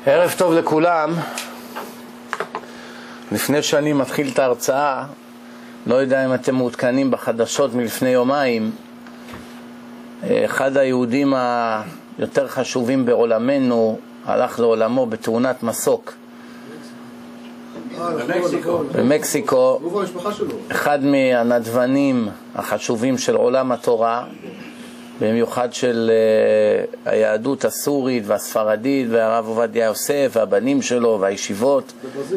ערב טוב לכולם. לפני שאני מתחיל את ההרצאה, לא יודע אם אתם מעודכנים בחדשות מלפני יומיים, אחד היהודים היותר חשובים בעולמנו הלך לעולמו בתאונת מסוק במקסיקו. אחד מהנדבנים החשובים של עולם התורה, במיוחד של היהדות הסורית והספרדית, והרב עובדיה יוסף והבנים שלו והישיבות,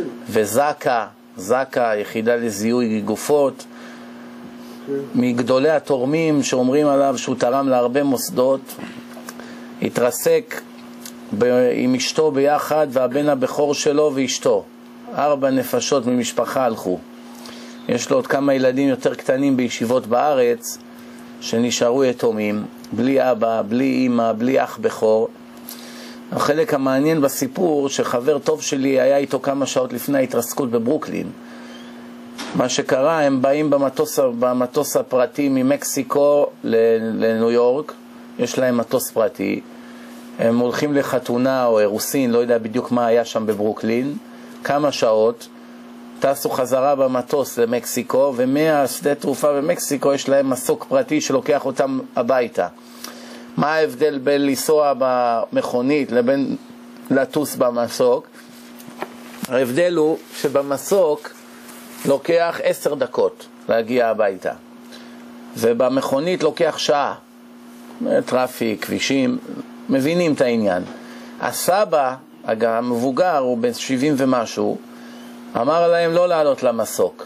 וזקה, יחידה לזיהוי גופות, מגדולי התורמים שאומרים עליו שהוא תרם להרבה מוסדות. התרסק עם אשתו ביחד, והבן הבכור שלו ואשתו, 4 נפשות ממשפחה הלכו. יש לו עוד כמה ילדים יותר קטנים בישיבות בארץ שנשארו יתומים, בלי אבא, בלי אמא, בלי אח בכור. החלק המעניין בסיפור שחבר טוב שלי היה איתו כמה שעות לפני ההתרסקות בברוקלין. מה שקרה, הם באים במטוס הפרטי ממקסיקו לניו יורק, יש להם מטוס פרטי, הם הולכים לחתונה או אירוסין, לא יודע בדיוק מה היה שם בברוקלין, כמה שעות, טסו חזרה במטוס למקסיקו, ומהשדה תעופה במקסיקו יש להם מסוק פרטי שלוקח אותם הביתה. מה ההבדל בין לנסוע במכונית לבין לטוס במסוק? ההבדל הוא שבמסוק לוקח 10 דקות להגיע הביתה, ובמכונית לוקח שעה. טראפיק, כבישים, מבינים את העניין. הסבא, המבוגר, הוא בן 70 ומשהו, אמר להם לא לעלות למסוק.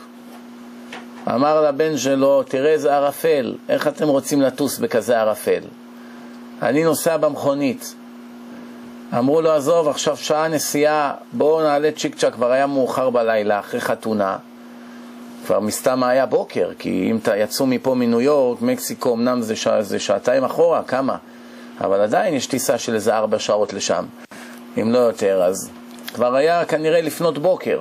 אמר לבן שלו, תראה איזה ערפל, איך אתם רוצים לטוס בכזה ערפל? אני נוסע במכונית. אמרו לו, עזוב, עכשיו שעה נסיעה, בואו נעלה צ'יק צ'ק. כבר היה מאוחר בלילה, אחרי חתונה. כבר מסתם היה בוקר, כי אם יצאו מפה מניו יורק, מקסיקו, אמנם זה שעתיים אחורה, כמה? אבל עדיין יש טיסה של איזה 4 שעות לשם, אם לא יותר. אז כבר היה כנראה לפנות בוקר.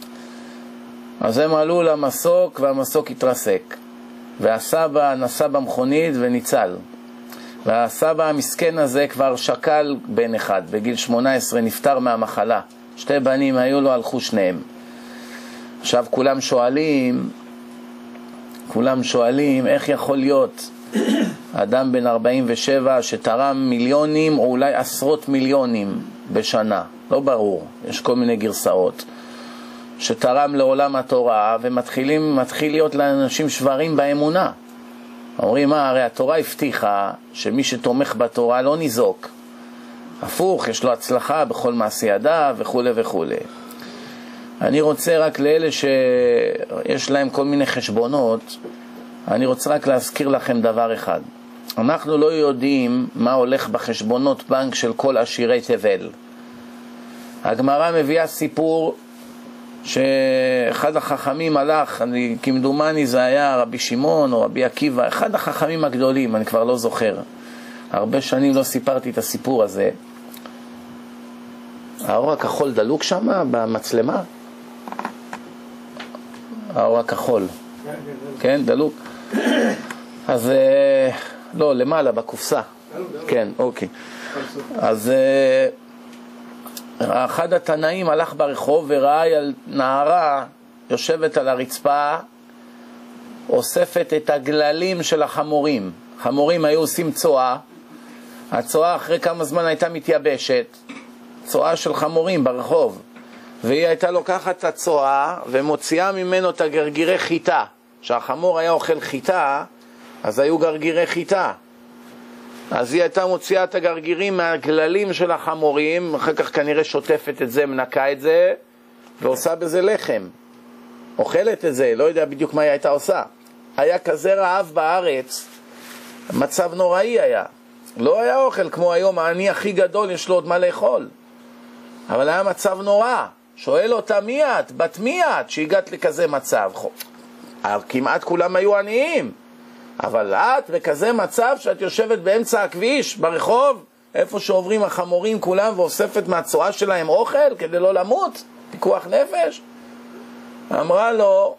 אז הם עלו למסוק, והמסוק התרסק, והסבא נסע במכונית וניצל. והסבא המסכן הזה כבר שקל בן אחד, בגיל 18 נפטר מהמחלה. 2 בנים היו לו, הלכו שניהם. עכשיו כולם שואלים איך יכול להיות אדם בן 47 שתרם מיליונים או אולי עשרות מיליונים בשנה, לא ברור, יש כל מיני גרסאות, שתרם לעולם התורה, מתחיל להיות לאנשים שברים באמונה. אומרים, הרי התורה הבטיחה שמי שתומך בתורה לא ניזוק, הפוך, יש לו הצלחה בכל מעשי ידיו וכו' וכו'. אני רוצה רק לאלה שיש להם כל מיני חשבונות, אני רוצה רק להזכיר לכם דבר אחד. אנחנו לא יודעים מה הולך בחשבונות בנק של כל עשירי תבל. הגמרא מביאה סיפור שאחד החכמים הלך, כמדומני זה היה רבי שמעון או רבי עקיבא, אחד החכמים הגדולים, אני כבר לא זוכר. הרבה שנים לא סיפרתי את הסיפור הזה. האור הכחול דלוק שם במצלמה? האור הכחול. כן, דלוק. אז לא, למעלה בקופסה. כן, אוקיי. אז אחד התנאים הלך ברחוב וראה על נערה יושבת על הרצפה, אוספת את הגללים של החמורים. חמורים היו עושים צואה, הצואה אחרי כמה זמן הייתה מתייבשת, צואה של חמורים ברחוב, והיא הייתה לוקחת את הצואה ומוציאה ממנו את הגרגירי חיטה. שהחמור היה אוכל חיטה, אז היו גרגירי חיטה, אז היא הייתה מוציאה את הגרגירים מהגללים של החמורים, אחר כך כנראה שוטפת את זה, מנקה את זה, ועושה בזה לחם, אוכלת את זה, לא יודע בדיוק מה היא הייתה עושה. היה כזה רעב בארץ, מצב נוראי היה, לא היה אוכל כמו היום, העני הכי גדול יש לו עוד מה לאכול, אבל היה מצב נורא. שואל אותה, מי את? בת מי את שהגעת לכזה מצב? כמעט כולם היו עניים, אבל את בכזה מצב שאת יושבת באמצע הכביש ברחוב, איפה שעוברים החמורים כולם, ואוספת מהצואה שלהם אוכל כדי לא למות? פיקוח נפש. אמרה לו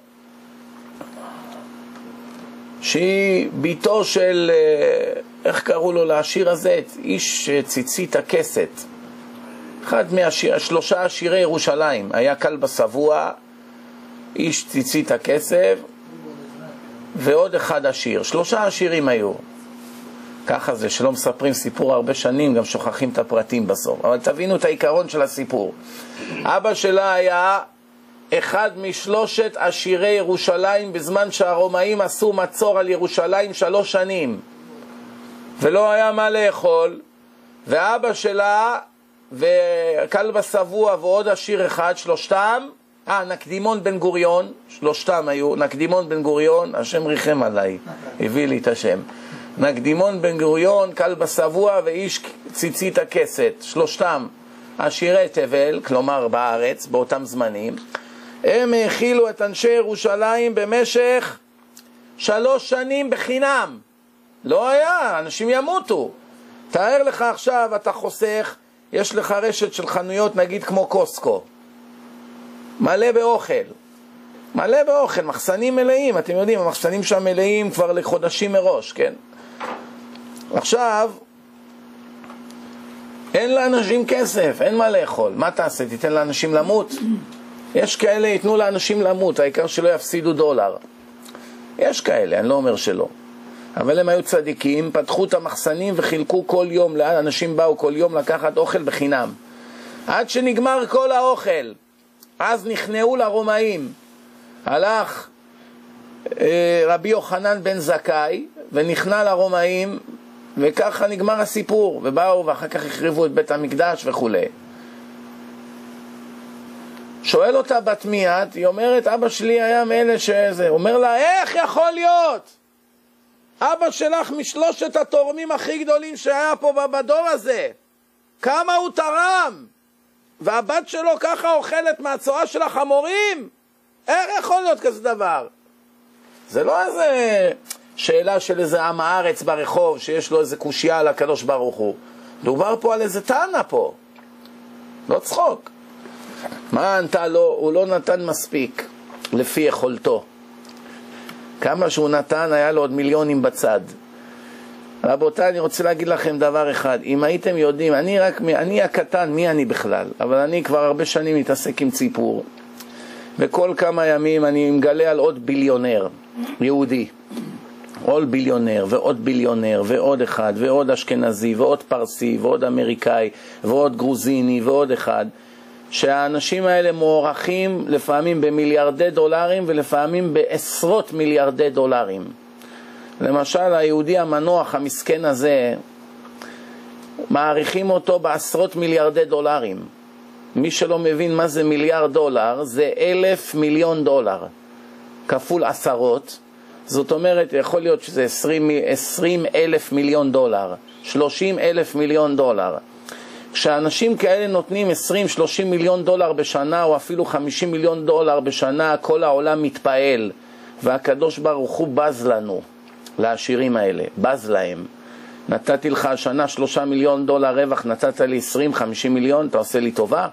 שהיא ביתו של, איך קראו לו לעשיר הזה? איש ציצית הכסת, אחד מהשלושה עשירי ירושלים, היה כלבא שבוע, איש ציצית הכסף, ועוד אחד עשיר. 3 עשירים היו. ככה זה, שלא מספרים סיפור הרבה שנים, גם שוכחים את הפרטים בסוף. אבל תבינו את העיקרון של הסיפור. אבא שלה היה אחד מ3 עשירי ירושלים, בזמן שהרומאים עשו מצור על ירושלים 3 שנים. ולא היה מה לאכול. ואבא שלה, וכלבא שבוע ועוד עשיר אחד, 3, נקדימון בן גוריון, 3 היו, נקדימון בן גוריון, השם ריחם עליי, הביא לי את השם. נקדימון בן גוריון, כלבא שבוע ואיש ציצית הכסת, 3 עשירי תבל, כלומר בארץ, באותם זמנים. הם האכילו את אנשי ירושלים במשך 3 שנים בחינם. לא היה, אנשים ימותו. תאר לך עכשיו, אתה חוסך, יש לך רשת של חנויות נגיד כמו קוסקו, מלא באוכל, מלא באוכל, מחסנים מלאים, אתם יודעים, המחסנים שם מלאים כבר לחודשים מראש, כן? עכשיו, אין לאנשים כסף, אין מה לאכול, מה תעשה? תיתן לאנשים למות? יש כאלה, ייתנו לאנשים למות, העיקר שלא יפסידו דולר. יש כאלה, אני לא אומר שלא. אבל הם היו צדיקים, פתחו את המחסנים וחילקו כל יום, אנשים באו כל יום לקחת אוכל בחינם. עד שנגמר כל האוכל, אז נכנעו לרומאים. הלך רבי יוחנן בן זכאי ונכנע לרומאים, וככה נגמר הסיפור, ובאו ואחר כך החריבו את בית המקדש וכו'. שואל אותה בת מיד, היא אומרת, אבא שלי היה מאלה שזה, אומר לה, איך יכול להיות? אבא שלך מ3 התורמים הכי גדולים שהיה פה בדור הזה, כמה הוא תרם, והבת שלו ככה אוכלת מהצואה של החמורים? איך יכול להיות כזה דבר? זה לא איזה שאלה של איזה עם הארץ ברחוב שיש לו איזה קושיה על הקדוש ברוך הוא. דובר פה על איזה טענה פה, לא צחוק. מה ענתה לו? הוא לא נתן מספיק לפי יכולתו. כמה שהוא נתן היה לו עוד מיליונים בצד. רבותיי, אני רוצה להגיד לכם דבר אחד. אם הייתם יודעים, אני הקטן, מי אני בכלל? אבל אני כבר הרבה שנים מתעסק עם ציפור. וכל כמה ימים אני מגלה על עוד ביליונר יהודי. עוד ביליונר ועוד ביליונר ועוד אחד ועוד אשכנזי ועוד פרסי ועוד אמריקאי ועוד גרוזיני ועוד אחד. שהאנשים האלה מוערכים לפעמים במיליארדי דולרים ולפעמים בעשרות מיליארדי דולרים. למשל, היהודי המנוח המסכן הזה, מעריכים אותו בעשרות מיליארדי דולרים. מי שלא מבין מה זה מיליארד דולר, זה 1,000 מיליון דולר. כפול עשרות, זאת אומרת, יכול להיות שזה 20,000 מיליון דולר, 30,000 מיליון דולר. כשאנשים כאלה נותנים 20-30 מיליון דולר בשנה, או אפילו 50 מיליון דולר בשנה, כל העולם מתפעל. והקדוש ברוך הוא בז לנו, לעשירים האלה, בז להם. נתתי לך השנה 3 מיליון דולר רווח, נתת לי 20-50 מיליון, אתה עושה לי טובה?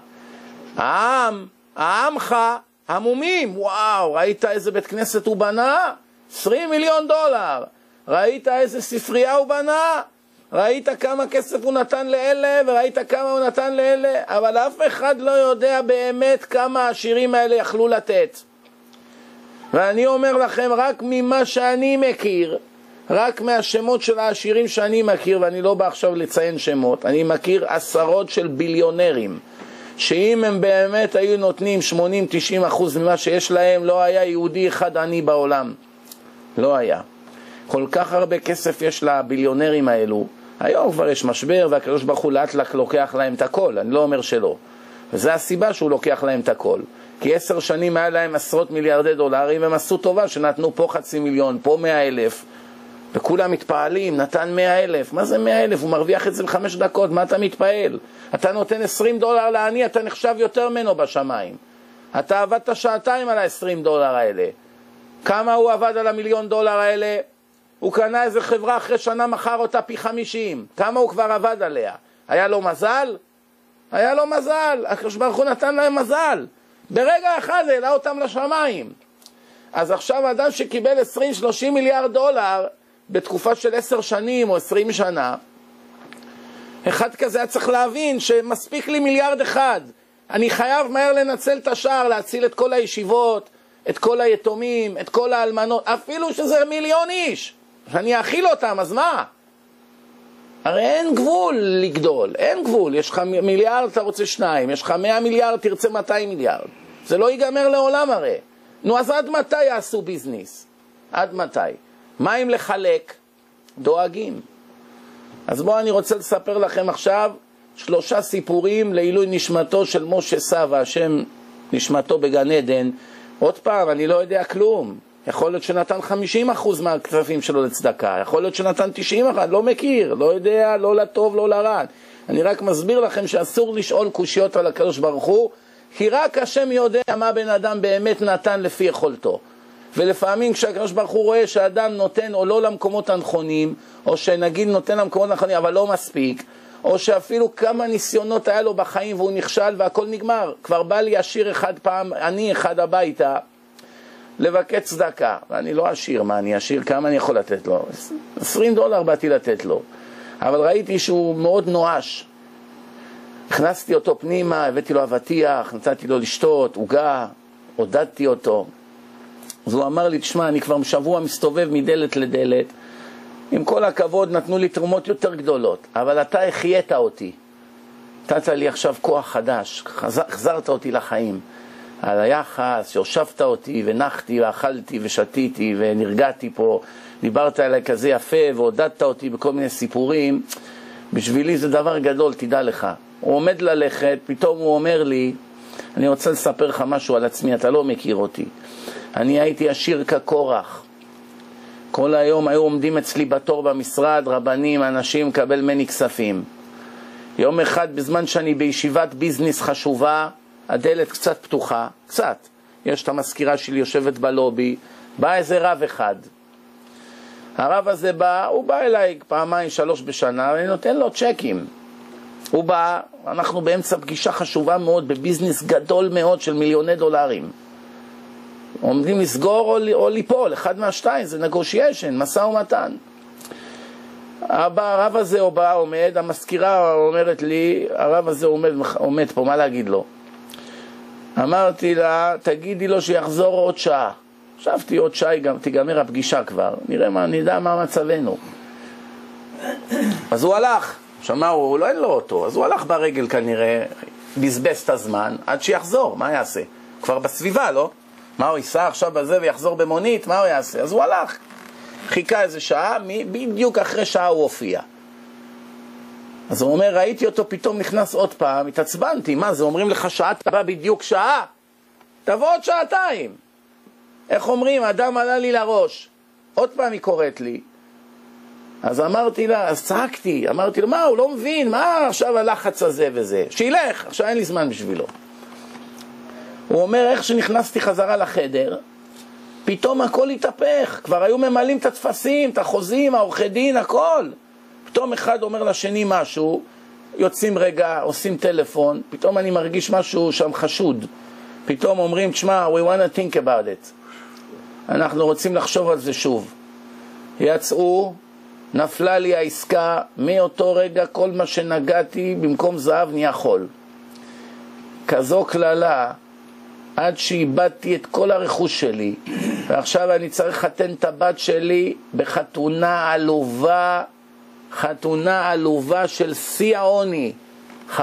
העמך, המומים, וואו, ראית איזה בית כנסת הוא בנה? 20 מיליון דולר. ראית איזה ספרייה הוא בנה? ראית כמה כסף הוא נתן לאלה, וראית כמה הוא נתן לאלה, אבל אף אחד לא יודע באמת כמה העשירים האלה יכלו לתת. ואני אומר לכם, רק ממה שאני מכיר, רק מהשמות של העשירים שאני מכיר, ואני לא בא עכשיו לציין שמות, אני מכיר עשרות של ביליונרים, שאם הם באמת היו נותנים 80-90% ממה שיש להם, לא היה יהודי אחד עני בעולם. לא היה. כל כך הרבה כסף יש לביליונרים האלו. היום כבר יש משבר, והקדוש ברוך הוא לאט לאט לוקח להם את הכל, אני לא אומר שלא. וזו הסיבה שהוא לוקח להם את הכל. כי 10 שנים היה להם עשרות מיליארדי דולרים, והם עשו טובה שנתנו פה 500,000, פה 100,000. וכולם מתפעלים, נתן 100,000. מה זה 100,000? הוא מרוויח את זה ב5 דקות, מה אתה מתפעל? אתה נותן 20 דולר לעני, אתה נחשב יותר ממנו בשמיים. אתה עבדת 2 שעתיים על ה-20 דולר האלה. כמה הוא עבד על ה1,000,000 דולר האלה? הוא קנה איזה חברה, אחרי שנה מכר אותה פי 50. כמה הוא כבר עבד עליה? היה לו מזל? היה לו מזל. הקדוש ברוך הוא נתן להם מזל. ברגע אחד העלה אותם לשמיים. אז עכשיו אדם שקיבל 20-30 מיליארד דולר בתקופה של 10 שנים או 20 שנה, אחד כזה היה צריך להבין שמספיק לי 1 מיליארד. אני חייב מהר לנצל את השער, להציל את כל הישיבות, את כל היתומים, את כל האלמנות, אפילו שזה 1,000,000 איש, שאני אכיל אותם, אז מה? הרי אין גבול לגדול, אין גבול. יש לך 1 מיליארד, אתה רוצה 2, יש לך 100 מיליארד, תרצה 200 מיליארד. זה לא ייגמר לעולם הרי. נו, אז עד מתי יעשו ביזנס? עד מתי? מה אם לחלק? דואגים. אז בואו אני רוצה לספר לכם עכשיו 3 סיפורים לעילוי נשמתו של משה סבא, השם נשמתו בגן עדן. עוד פעם, אני לא יודע כלום. יכול להיות שנתן 50% מהכספים שלו לצדקה, יכול להיות שנתן 91%, לא מכיר, לא יודע, לא לטוב, לא לרע. אני רק מסביר לכם שאסור לשאול קושיות על הקדוש ברוך הוא, כי רק השם יודע מה בן אדם באמת נתן לפי יכולתו. ולפעמים כשהקדוש ברוך הוא רואה שאדם נותן או לא למקומות הנכונים, או שנגיד נותן למקומות הנכונים אבל לא מספיק, או שאפילו כמה ניסיונות היה לו בחיים והוא נכשל והכל נגמר. כבר בא לי עשיר אחד פעם, אני אחד הביתה, לבקש צדקה. ואני לא עשיר, מה אני עשיר? כמה אני יכול לתת לו? $20 באתי לתת לו. אבל ראיתי שהוא מאוד נואש. הכנסתי אותו פנימה, הבאתי לו אבטיח, נתתי לו לשתות, עוגה, עודדתי אותו. אז הוא אמר לי, תשמע, אני כבר שבוע מסתובב מדלת לדלת, עם כל הכבוד נתנו לי תרומות יותר גדולות, אבל אתה החיית אותי. נתת לי עכשיו כוח חדש, החזרת אותי לחיים. על היחס, שהושבת אותי ונחתי ואכלתי ושתיתי ונרגעתי פה, דיברת עליי כזה יפה ועודדת אותי בכל מיני סיפורים. בשבילי זה דבר גדול, תדע לך. הוא עומד ללכת, פתאום הוא אומר לי, אני רוצה לספר לך משהו על עצמי, אתה לא מכיר אותי. אני הייתי עשיר כקורח. כל היום היו עומדים אצלי בתור במשרד, רבנים, אנשים, קבל מני כספים. יום אחד בזמן שאני בישיבת ביזנס חשובה, הדלת קצת פתוחה, קצת. יש את המזכירה שלי יושבת בלובי, בא איזה רב אחד. הרב הזה בא, הוא בא אליי 2-3 בשנה, ואני נותן לו צ'קים. הוא בא, אנחנו באמצע פגישה חשובה מאוד, בביזנס גדול מאוד של $1,000,000. עומדים לסגור או ליפול, אחד מהשתיים, זה negotiation, משא ומתן. הרב הזה הוא בא, עומד, המזכירה אומרת לי, הרב הזה עומד פה, מה להגיד לו? אמרתי לה, תגידי לו שיחזור עוד שעה. חשבתי עוד שעה תיגמר הפגישה כבר, נדע מה מצבנו. אז הוא הלך, שמע, הוא לא אין לו אותו, אז הוא הלך ברגל כנראה, בזבז את הזמן, עד שיחזור, מה יעשה? כבר בסביבה, לא? מה הוא ייסע עכשיו בזה ויחזור במונית, מה הוא יעשה? אז הוא הלך, חיכה איזה שעה, בדיוק אחרי שעה הוא הופיע. אז הוא אומר, ראיתי אותו פתאום נכנס עוד פעם, התעצבנתי, מה זה, אומרים לך שעה, אתה בא בדיוק שעה? תבוא עוד 2 שעות. איך אומרים, אדם עלה לי לראש. עוד פעם היא קוראת לי. אז אמרתי לה, אז צעקתי, אמרתי לו, מה, הוא לא מבין, מה עכשיו הלחץ הזה וזה? שילך, עכשיו אין לי זמן בשבילו. הוא אומר, איך שנכנסתי חזרה לחדר, פתאום הכל התהפך, כבר היו ממלאים את התפסים, את החוזים, העורכי דין, הכל. פתאום אחד אומר לשני משהו, יוצאים רגע, עושים טלפון, פתאום אני מרגיש משהו שם חשוד. פתאום אומרים, תשמע, we want to think about it. אנחנו רוצים לחשוב על זה שוב. יצאו, נפלה לי העסקה, מאותו רגע כל מה שנגעתי במקום זהב נהיה חול. כזו כללה, עד שאיבדתי את כל הרכוש שלי, ועכשיו אני צריך לחתן את הבת שלי בחתונה עלובה, חתונה עלובה של שיא העוני. $5,000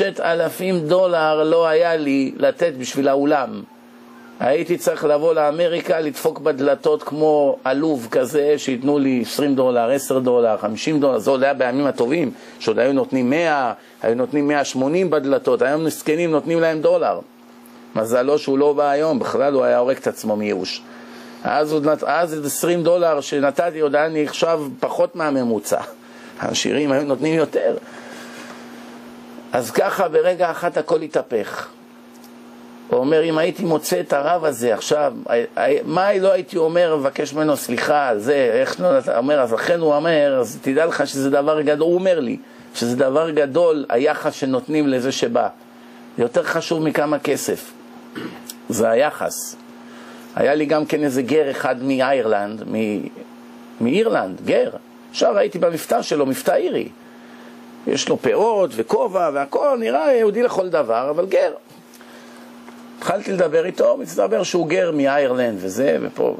לא היה לי לתת בשביל האולם. הייתי צריך לבוא לאמריקה, לדפוק בדלתות כמו עלוב כזה, שיתנו לי $20, $10, $50, זה היה בימים הטובים, שעוד היו נותנים 100, היו נותנים 180 בדלתות, היום מסכנים נותנים להם $1. מזלו שהוא לא בא היום, בכלל הוא היה הורג את עצמו מייאוש. אז $20 שנתתי עוד היה נחשב פחות מהממוצע. העשירים היו נותנים יותר. אז ככה ברגע אחת הכל התהפך. הוא אומר, אם הייתי מוצא את הרב הזה עכשיו, מה לא הייתי אומר, מבקש ממנו סליחה על זה, איך לא אומר, אז לכן הוא אומר, אז תדע לך שזה דבר גדול, הוא אומר לי, שזה דבר גדול, היחס שנותנים לזה שבא. זה יותר חשוב מכמה כסף. זה היחס. היה לי גם כן איזה גר אחד מאירלנד, גר. עכשיו הייתי במפתע שלו, מבטא אירי. יש לו פאות וכובע והכל, נראה יהודי לכל דבר, אבל גר. התחלתי לדבר איתו, מצטבר שהוא גר מאיירלנד וזה ופה.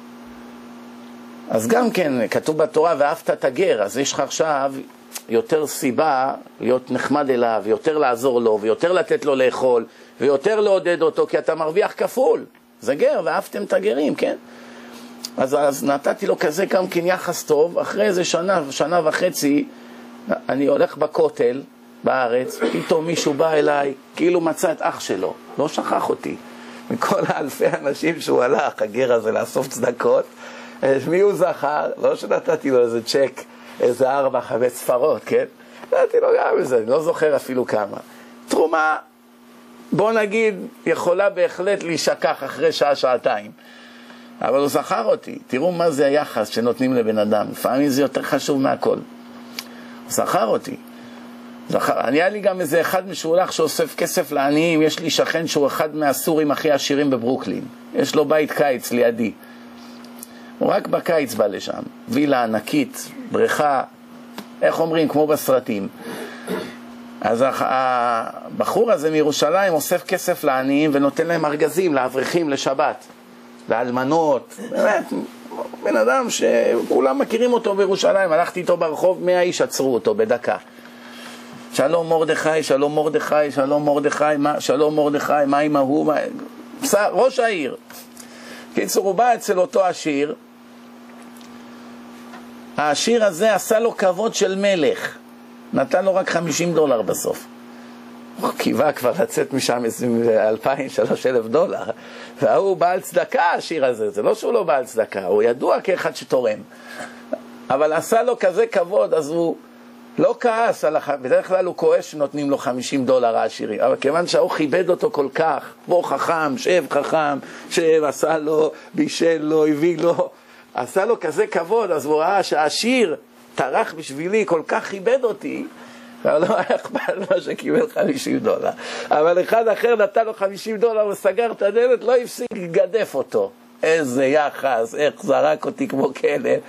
אז גם כן, כתוב בתורה, ואהבת את הגר, אז יש לך עכשיו יותר סיבה להיות נחמד אליו, ויותר לעזור לו, ויותר לתת לו לאכול, ויותר לעודד אותו, כי אתה מרוויח כפול. זה גר, ואהבתם את הגרים, כן? אז נתתי לו כזה גם כן יחס טוב. אחרי איזה שנה וחצי, אני הולך בכותל בארץ, פתאום מישהו בא אליי, כאילו מצא את אח שלו, לא שכח אותי. מכל האלפי אנשים שהוא הלך, הגר הזה, לאסוף צדקות, מי הוא זכר? לא שנתתי לו איזה צ'ק, איזה 4-5 ספרות, כן? נתתי לו גם איזה, אני לא זוכר אפילו כמה. תרומה, בוא נגיד, יכולה בהחלט להישכח אחרי שעה-שעתיים. אבל הוא זכר אותי. תראו מה זה היחס שנותנים לבן אדם. לפעמים זה יותר חשוב מהכל. הוא זכר אותי. היה לי גם איזה אחד משולח שאוסף כסף לעניים. יש לי שכן שהוא אחד מהסורים הכי עשירים בברוקלין. יש לו בית קיץ לידי. הוא רק בקיץ בא לשם. וילה ענקית, בריכה, איך אומרים, כמו בסרטים. אז הבחור הזה מירושלים אוסף כסף לעניים ונותן להם ארגזים, לאברכים, לשבת, לאלמנות. באמת, בן אדם שכולם מכירים אותו בירושלים. הלכתי איתו ברחוב, 100 איש עצרו אותו בדקה. שלום מרדכי, שלום מרדכי, שלום מרדכי, שלום מרדכי, מה עם ההוא? ראש העיר. קיצור, הוא בא אצל אותו עשיר. העשיר הזה עשה לו כבוד של מלך. נתן לו רק $50 בסוף. הוא קיווה כבר לצאת משם $2,000-3,000. והוא בעל צדקה, העשיר הזה. זה לא שהוא לא בעל צדקה, הוא ידוע כאחד שתורם. אבל עשה לו כזה כבוד, אז הוא לא כעס. בדרך כלל הוא כועס שנותנים לו $50 העשירים. אבל כיוון שהוא כיבד אותו כל כך, בוא חכם, שב, עשה לו, בישל לו, הביא לו. עשה לו כזה כבוד, אז הוא ראה שהעשיר טרח בשבילי, כל כך כיבד אותי, אבל לא היה אכפת מה שקיבל $50. אבל אחד אחר נתן לו $50 וסגר את הדלת, לא הפסיק לגדף אותו. איזה יחס, איך זרק אותי כמו כלב.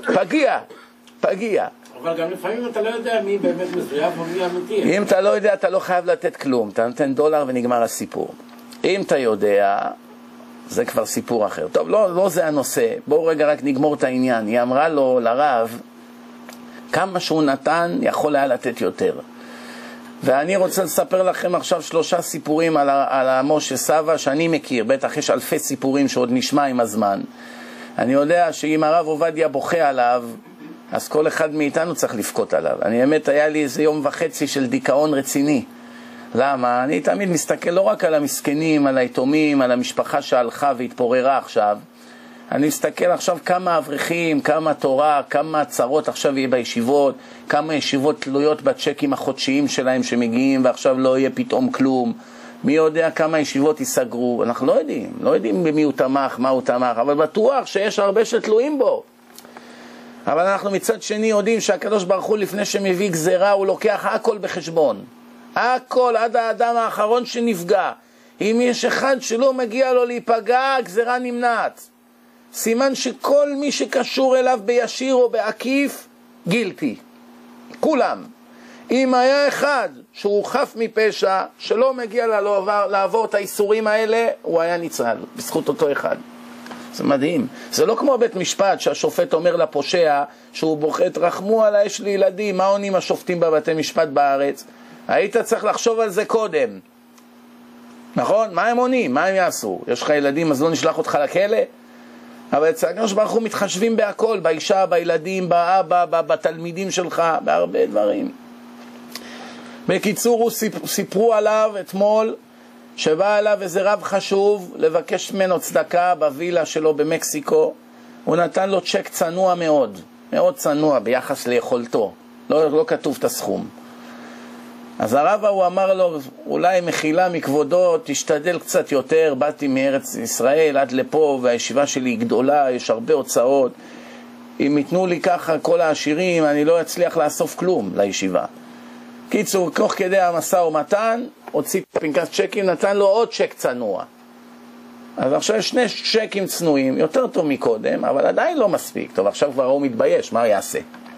פגיע. אבל גם לפעמים אתה לא יודע מי באמת מזויף או מי אמיתי. אם אתה לא יודע, אתה לא חייב לתת כלום. אתה נותן $1 ונגמר הסיפור. אם אתה יודע, זה כבר סיפור אחר. טוב, לא זה הנושא. בואו רגע רק נגמור את העניין. היא אמרה לו, לרב, כמה שהוא נתן, יכול היה לתת יותר. ואני רוצה לספר לכם עכשיו 3 סיפורים על משה סבא שאני מכיר. בטח יש אלפי סיפורים שעוד נשמע עם הזמן. אני יודע שאם הרב עובדיה בוכה עליו, אז כל אחד מאיתנו צריך לפקות עליו. באמת היה לי איזה 1.5 יום של דיכאון רציני. למה? אני תמיד מסתכל לא רק על המסכנים, על היתומים, על המשפחה שהלכה והתפוררה עכשיו. אני מסתכל עכשיו כמה אברכים, כמה תורה, כמה צרות עכשיו יהיה בישיבות, כמה ישיבות תלויות בצ'קים החודשיים שלהם שמגיעים ועכשיו לא יהיה פתאום כלום. מי יודע כמה ישיבות ייסגרו? אנחנו לא יודעים במי הוא תמך, מה הוא תמך, אבל בטוח שיש הרבה שתלויים בו. אבל אנחנו מצד שני יודעים שהקדוש ברוך הוא לפני שמביא גזרה הוא לוקח הכל בחשבון. הכל, עד האדם האחרון שנפגע. אם יש אחד שלא מגיע לו להיפגע, גזרה נמנעת. סימן שכל מי שקשור אליו בישיר או בעקיף, גילטי. כולם. אם היה אחד שהוא חף מפשע, שלא מגיע לעבור את האיסורים האלה, הוא היה ניצל, בזכות אותו אחד. זה מדהים. זה לא כמו בית משפט שהשופט אומר לפושע שהוא בוחת, רחמו עליי, יש לי ילדים. מה עונים השופטים בבתי משפט בארץ? היית צריך לחשוב על זה קודם. נכון? מה הם עונים? מה הם יעשו? יש לך ילדים אז לא נשלח אותך לכלא? אבל אצל הקדוש ברוך הוא מתחשבים בהכל, באישה, בילדים, באבא, בתלמידים שלך, בהרבה דברים. בקיצור, סיפרו עליו אתמול שבא אליו איזה רב חשוב לבקש ממנו צדקה בווילה שלו במקסיקו. הוא נתן לו צ'ק צנוע מאוד, מאוד צנוע ביחס ליכולתו. לא כתוב את הסכום. אז הרב הוא אמר לו, אולי מחילה מכבודו, תשתדל קצת יותר, באתי מארץ ישראל עד לפה והישיבה שלי היא גדולה, יש הרבה הוצאות. אם ייתנו לי ככה כל העשירים, אני לא אצליח לאסוף כלום לישיבה. קיצור, תוך כדי המשא ומתן, הוציא פנקס צ'קים, נתן לו עוד צ'ק צנוע. אז עכשיו 2 צ'קים צנועים, יותר טוב מקודם, אבל עדיין לא מספיק. טוב, עכשיו כבר הוא מתבייש, מה הוא יעשה?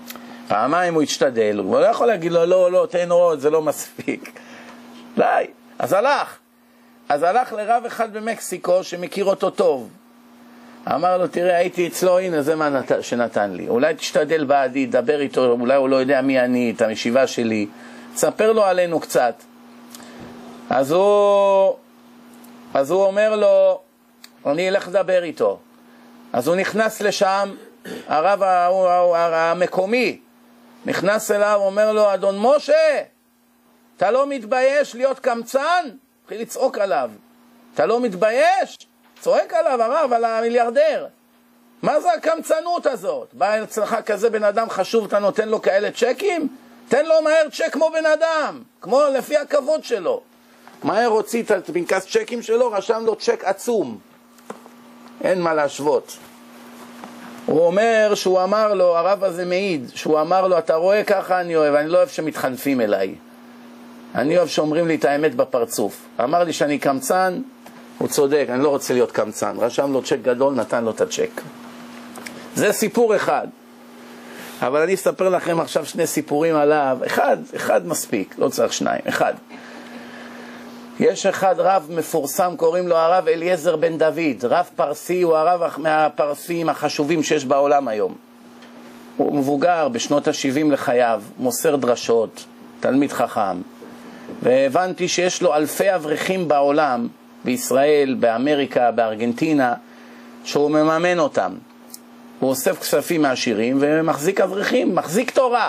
פעמיים הוא השתדל, הוא לא יכול להגיד לו, לא, לא, תן עוד, זה לא מספיק. די. אז הלך לרב אחד במקסיקו שמכיר אותו טוב. אמר לו, תראה, הייתי אצלו, הנה, זה מה שנתן לי. אולי תשתדל בעדי, דבר איתו, אולי הוא לא יודע מי אני, את המשיבה שלי. תספר לו עלינו קצת. אז הוא אומר לו, אני אלך לדבר איתו. אז הוא נכנס לשם, הרב המקומי, נכנס אליו, אומר לו, אדון משה, אתה לא מתבייש להיות קמצן? התחיל לצעוק עליו. אתה לא מתבייש? צועק עליו הרב, על המיליארדר. מה זה הקמצנות הזאת? בא אצלך כזה בן אדם חשוב, אתה נותן לו כאלה צ'קים? תן לו מהר צ'ק כמו בן אדם, כמו לפי הכבוד שלו. מהר הוציא את פנקס צ'קים שלו, רשם לו צ'ק עצום. אין מה להשוות. הוא אומר שהוא אמר לו, הרב הזה מעיד, שהוא אמר לו, אתה רואה ככה אני אוהב, אני לא אוהב שמתחנפים אליי. אני אוהב שאומרים לי את האמת בפרצוף. אמר לי שאני קמצן, הוא צודק, אני לא רוצה להיות קמצן. רשם לו צ'ק גדול, נתן לו את הצ'ק. זה סיפור אחד. אבל אני אספר לכם עכשיו שני סיפורים עליו. אחד מספיק, לא צריך שניים. אחד. יש אחד רב מפורסם, קוראים לו הרב אליעזר בן דוד. רב פרסי, הוא הרב מהפרסים החשובים שיש בעולם היום. הוא מבוגר בשנות ה-70 לחייו, מוסר דרשות, תלמיד חכם. והבנתי שיש לו אלפי אברכים בעולם, בישראל, באמריקה, בארגנטינה, שהוא מממן אותם. הוא אוסף כספים מהעשירים ומחזיק אברכים, מחזיק תורה.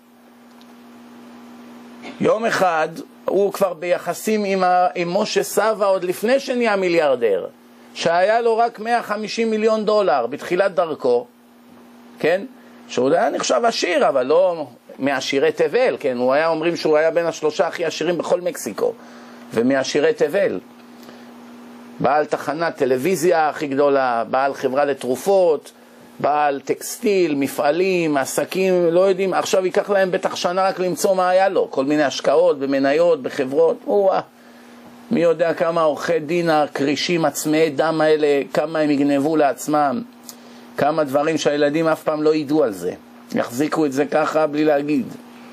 יום אחד הוא כבר ביחסים עם משה סבא עוד לפני שנהיה מיליארדר, שהיה לו רק 150 מיליון דולר בתחילת דרכו, כן? שהוא היה נחשב עשיר, אבל לא מעשירי תבל, כן? הוא היה אומרים שהוא היה בין השלושה הכי עשירים בכל מקסיקו, ומעשירי תבל. בעל תחנת טלוויזיה הכי גדולה, בעל חברה לתרופות, בעל טקסטיל, מפעלים, עסקים, לא יודעים, עכשיו ייקח להם בטח שנה רק למצוא מה היה לו, כל מיני השקעות במניות, בחברות, מי יודע כמה עורכי דין הקרישים, עצמאי דם האלה, כמה הם יגנבו לעצמם, כמה דברים שהילדים אף פעם לא ידעו על זה, יחזיקו את זה ככה בלי להגיד.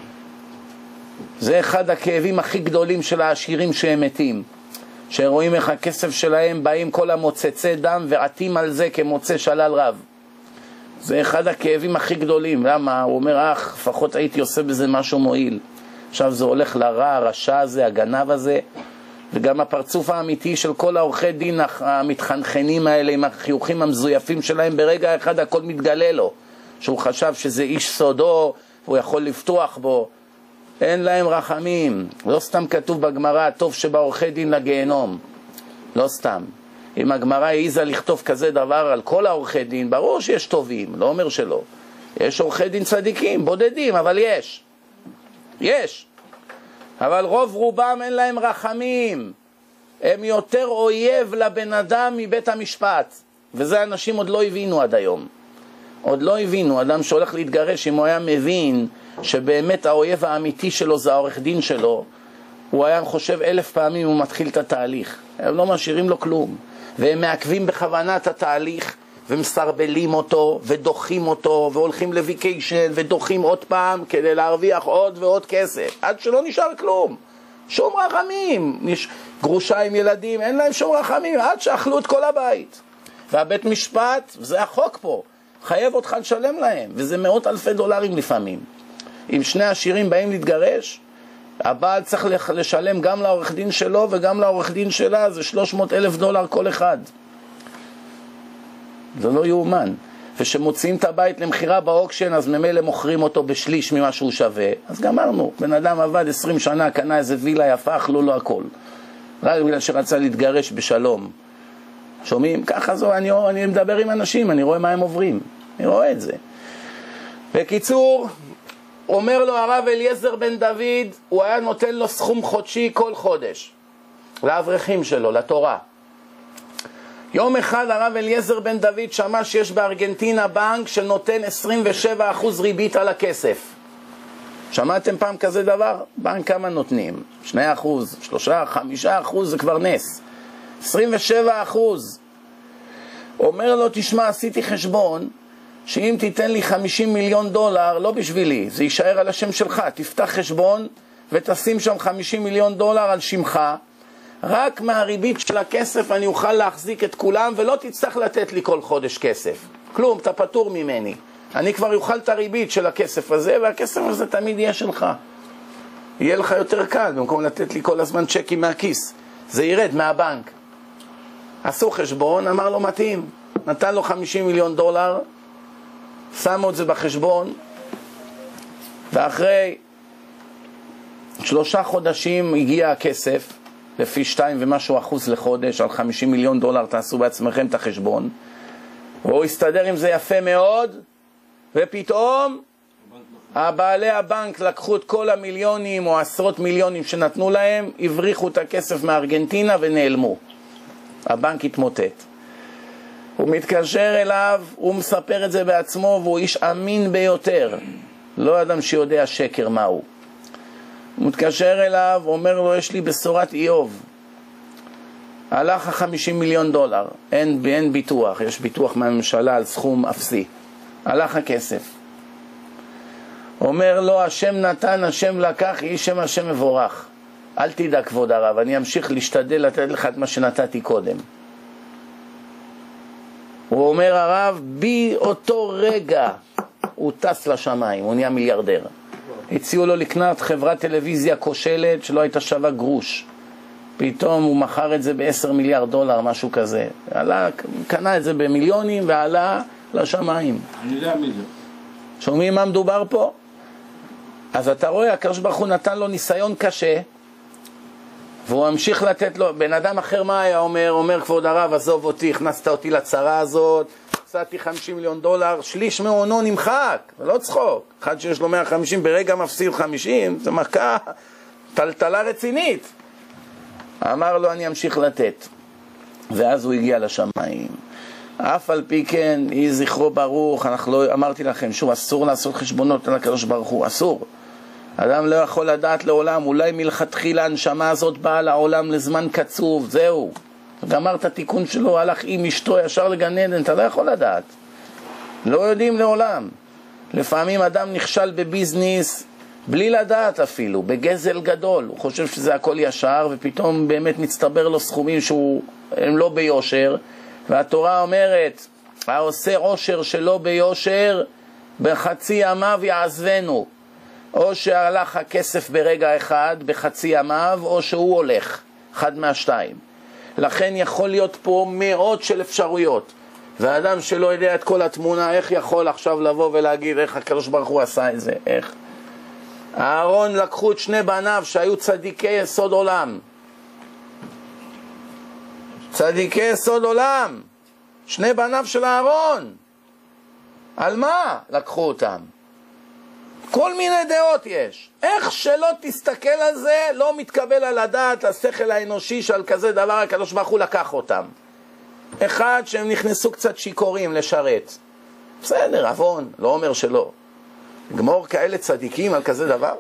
זה אחד הכאבים הכי גדולים של העשירים שהם מתים, שרואים איך הכסף שלהם באים כל המוצצי דם ועטים על זה כמוצא שלל רב. זה אחד הכאבים הכי גדולים. למה? הוא אומר, לפחות הייתי עושה בזה משהו מועיל. עכשיו זה הולך לרע, הרשע הזה, הגנב הזה, וגם הפרצוף האמיתי של כל העורכי דין המתחנחנים האלה עם החיוכים המזויפים שלהם, ברגע אחד הכל מתגלה לו, שהוא חשב שזה איש סודו, הוא יכול לפתוח בו. אין להם רחמים. לא סתם כתוב בגמרא, טוב שבעורכי דין לגיהנום. לא סתם. אם הגמרא העיזה לכתוב כזה דבר על כל העורכי דין, ברור שיש טובים, לא אומר שלא. יש עורכי דין צדיקים, בודדים, אבל יש. יש. אבל רוב רובם אין להם רחמים. הם יותר אויב לבן אדם מבית המשפט. וזה אנשים עוד לא הבינו עד היום. עוד לא הבינו. אדם שהולך להתגרש, אם הוא היה מבין שבאמת האויב האמיתי שלו זה העורך דין שלו, הוא היה חושב 1000 פעמים הוא מתחיל את התהליך. הם לא משאירים לו כלום. והם מעכבים בכוונה את התהליך, ומסרבלים אותו, ודוחים אותו, והולכים לויקיישן, ודוחים עוד פעם, כדי להרוויח עוד ועוד כסף, עד שלא נשאר כלום. שום רחמים. גרושה עם ילדים, אין להם שום רחמים, עד שאכלו את כל הבית. והבית משפט, זה החוק פה, חייב אותך לשלם להם, וזה מאות אלפי דולרים לפעמים. אם שני עשירים באים להתגרש, הבעל צריך לשלם גם לעורך דין שלו וגם לעורך דין שלה, זה 300,000 דולר כל אחד. זה לא יאומן. ושמוציאים את הבית למחירה באוקשן, אז ממילא מוכרים אותו בשליש ממה שהוא שווה. אז גמרנו, בן אדם עבד 20 שנה, קנה איזה וילה יפה, אכלו לו הכל. רק בגלל שרצה להתגרש בשלום. שומעים? ככה זו, אני מדבר עם אנשים, אני רואה מה הם עוברים. אני רואה את זה. בקיצור, אומר לו הרב אליעזר בן דוד, הוא היה נותן לו סכום חודשי כל חודש, לאברכים שלו, לתורה. יום אחד הרב אליעזר בן דוד שמע שיש בארגנטינה בנק שנותן 27% ריבית על הכסף. שמעתם פעם כזה דבר? בנק כמה נותנים? 2%, 3%, 5%, זה כבר נס. 27%. אומר לו, תשמע, עשיתי חשבון, שאם תיתן לי 50 מיליון דולר, לא בשבילי, זה יישאר על השם שלך, תפתח חשבון ותשים שם 50 מיליון דולר על שמך, רק מהריבית של הכסף אני אוכל להחזיק את כולם, ולא תצטרך לתת לי כל חודש כסף. כלום, אתה פטור ממני. אני כבר יוכל את הריבית של הכסף הזה, והכסף הזה תמיד יהיה שלך. יהיה לך יותר קל, במקום לתת לי כל הזמן צ'קים מהכיס. זה ירד מהבנק. עשו חשבון, אמר לו מתאים. נתן לו 50 מיליון דולר, שמו את זה בחשבון, ואחרי 3 חודשים הגיע הכסף, לפי 2 ומשהו אחוז לחודש, על 50 מיליון דולר, תעשו בעצמכם את החשבון. הוא הסתדר עם זה יפה מאוד, ופתאום הבעלי הבנק לקחו את כל המיליונים או עשרות מיליונים שנתנו להם, הבריחו את הכסף מארגנטינה ונעלמו. הבנק התמוטט. הוא מתקשר אליו, הוא מספר את זה בעצמו, והוא איש אמין ביותר. לא אדם שיודע שקר מהו. הוא מתקשר אליו, אומר לו, יש לי בשורת איוב. הלך 50 מיליון דולר, אין ביטוח, יש ביטוח מהממשלה על סכום אפסי. הלך הכסף. אומר לו, השם נתן, השם לקח, יהי שם השם מבורך. אל תדע כבוד הרב, אני אמשיך להשתדל לתת לך את מה שנתתי קודם. הוא אומר הרב, בי אותו רגע הוא טס לשמיים, הוא נהיה מיליארדר. הציעו לו לקנות חברת טלוויזיה כושלת שלא הייתה שווה גרוש. פתאום הוא מכר את זה ב10 מיליארד דולר, משהו כזה. קנה את זה במיליונים ועלה לשמיים. אני יודע מי זה. שומעים מה מדובר פה? אז אתה רואה, הקדוש ברוך הוא נתן לו ניסיון קשה, והוא המשיך לתת לו, בן אדם אחר מה היה אומר? אומר כבוד הרב, עזוב אותי, הכנסת אותי לצרה הזאת, עשיתי 50 מיליון דולר, שליש מעונו נמחק, ולא צחוק. אחד שיש לו 150 ברגע מפסיד 50, זה מכה, טלטלה רצינית. אמר לו, אני אמשיך לתת. ואז הוא הגיע לשמיים. אף על פי כן, יהי זכרו ברוך, אמרתי לכם, שוב, אסור לעשות חשבונות על הקדוש ברוך הוא, אסור. אדם לא יכול לדעת לעולם, אולי מלכתחילה הנשמה הזאת באה לעולם לזמן קצוב, זהו. גמר את התיקון שלו, הלך עם אשתו ישר לגן עדן, אתה לא יכול לדעת. לא יודעים לעולם. לפעמים אדם נכשל בביזניס, בלי לדעת אפילו, בגזל גדול. הוא חושב שזה הכל ישר, ופתאום באמת מצטבר לו סכומים שהם לא ביושר, והתורה אומרת, העושה עושר שלא ביושר, בחצי ימיו יעזבנו. או שהלך הכסף ברגע אחד, בחצי ימיו, או שהוא הולך, אחד מהשתיים. לכן יכול להיות פה מאות של אפשרויות. והאדם שלא יודע את כל התמונה, איך יכול עכשיו לבוא ולהגיד איך הקדוש ברוך הוא עשה את זה? איך? אהרון לקחו את 2 בניו שהיו צדיקי יסוד עולם. צדיקי יסוד עולם. 2 בניו של אהרון. על מה לקחו אותם? כל מיני דעות יש. איך שלא תסתכל על זה, לא מתקבל על הדעת, השכל האנושי שעל כזה דבר הקדוש ברוך הוא לקח אותם. אחד שהם נכנסו קצת שיקורים לשרת. בסדר, עוון, לא אומר שלא. גמור כאלה צדיקים על כזה דבר.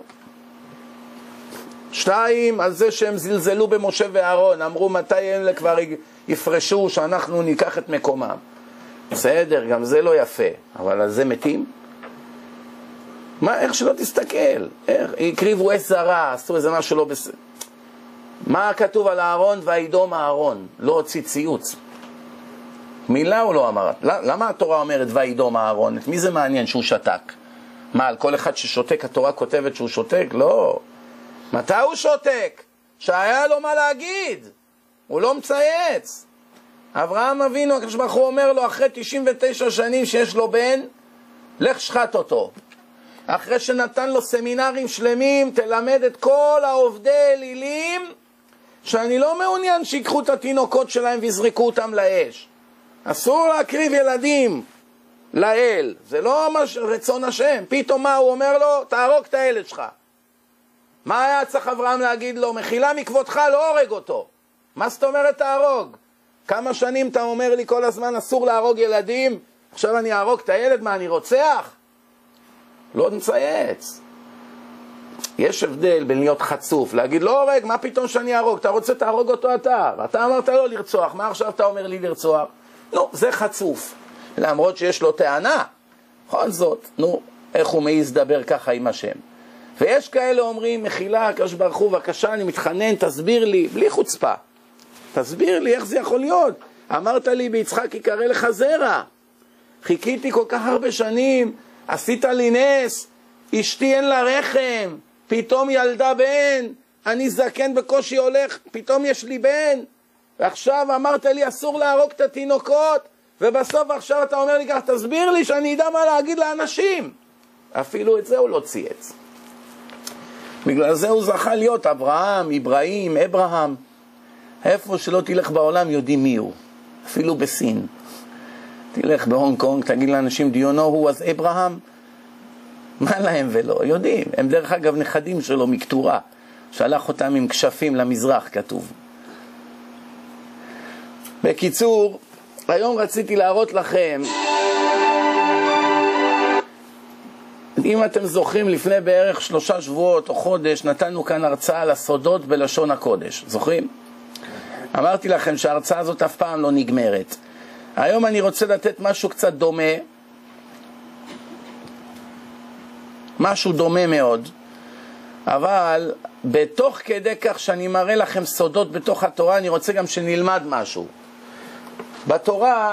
2, על זה שהם זלזלו במשה ואהרון, אמרו מתי הם כבר יפרשו שאנחנו ניקח את מקומם. בסדר, גם זה לא יפה, אבל על זה מתים. מה, איך שלא תסתכל, איך, הקריבו אש זרה, עשו איזה משהו לא בסדר. מה כתוב על אהרון? וידום אהרון, לא הוציא ציוץ. מילה הוא לא אמר. למה התורה אומרת וידום אהרון? את מי זה מעניין שהוא שתק? מה, על כל אחד ששותק התורה כותבת שהוא שותק? לא. מתי הוא שותק? שהיה לו מה להגיד. הוא לא מצייץ. אברהם אבינו, הקדוש ברוך הוא אומר לו, אחרי 99 שנים שיש לו בן, לך שחט אותו. אחרי שנתן לו סמינרים שלמים, תלמד את כל העובדי אלילים, שאני לא מעוניין שיקחו את התינוקות שלהם ויזרקו אותם לאש. אסור להקריב ילדים לאל, זה לא רצון השם. פתאום מה הוא אומר לו? תהרוג את הילד שלך. מה היה צריך אברהם להגיד לו? מחילה מכבודך, לא הורג אותו. מה זאת אומרת תהרוג? כמה שנים אתה אומר לי כל הזמן אסור להרוג ילדים, עכשיו אני אהרוג את הילד, מה אני רוצח? לא נצייץ. יש הבדל בין להיות חצוף, להגיד לא הורג, מה פתאום שאני אהרוג? אתה רוצה תהרוג אותו אתה, ואתה אמרת לא לרצוח, מה עכשיו אתה אומר לי לרצוח? לא, זה חצוף. למרות שיש לו טענה, בכל זאת, נו, איך הוא מעיז לדבר ככה עם השם? ויש כאלה אומרים, מחילה, הקדוש ברוך הוא, בבקשה, אני מתחנן, תסביר לי, בלי חוצפה. תסביר לי איך זה יכול להיות. אמרת לי, ביצחק יקרא לך זרע. חיכיתי כל כך הרבה שנים, עשית לי נס, אשתי אין לה רחם, פתאום ילדה בן, אני זקן בקושי הולך, פתאום יש לי בן, ועכשיו אמרת לי אסור להרוג את התינוקות, ובסוף עכשיו אתה אומר לי כך, תסביר לי שאני אדע מה להגיד לאנשים. אפילו את זה הוא לא צייץ. בגלל זה הוא זכה להיות אברהם, אברהם. איפה שלא תלך בעולם יודעים מי הוא. אפילו בסין. תלך בהונג קונג, תגיד לאנשים, do you know who was אברהם? מה להם ולא? יודעים. הם דרך אגב נכדים שלו מקטורה. שלח אותם עם כשפים למזרח, כתוב. בקיצור, היום רציתי להראות לכם, אם אתם זוכרים, לפני בערך 3 שבועות או חודש, נתנו כאן הרצאה על הסודות בלשון הקודש. זוכרים? אמרתי לכם שההרצאה הזאת אף פעם לא נגמרת. היום אני רוצה לתת משהו קצת דומה, משהו דומה מאוד, אבל בתוך כדי כך שאני מראה לכם סודות בתוך התורה, אני רוצה גם שנלמד משהו. בתורה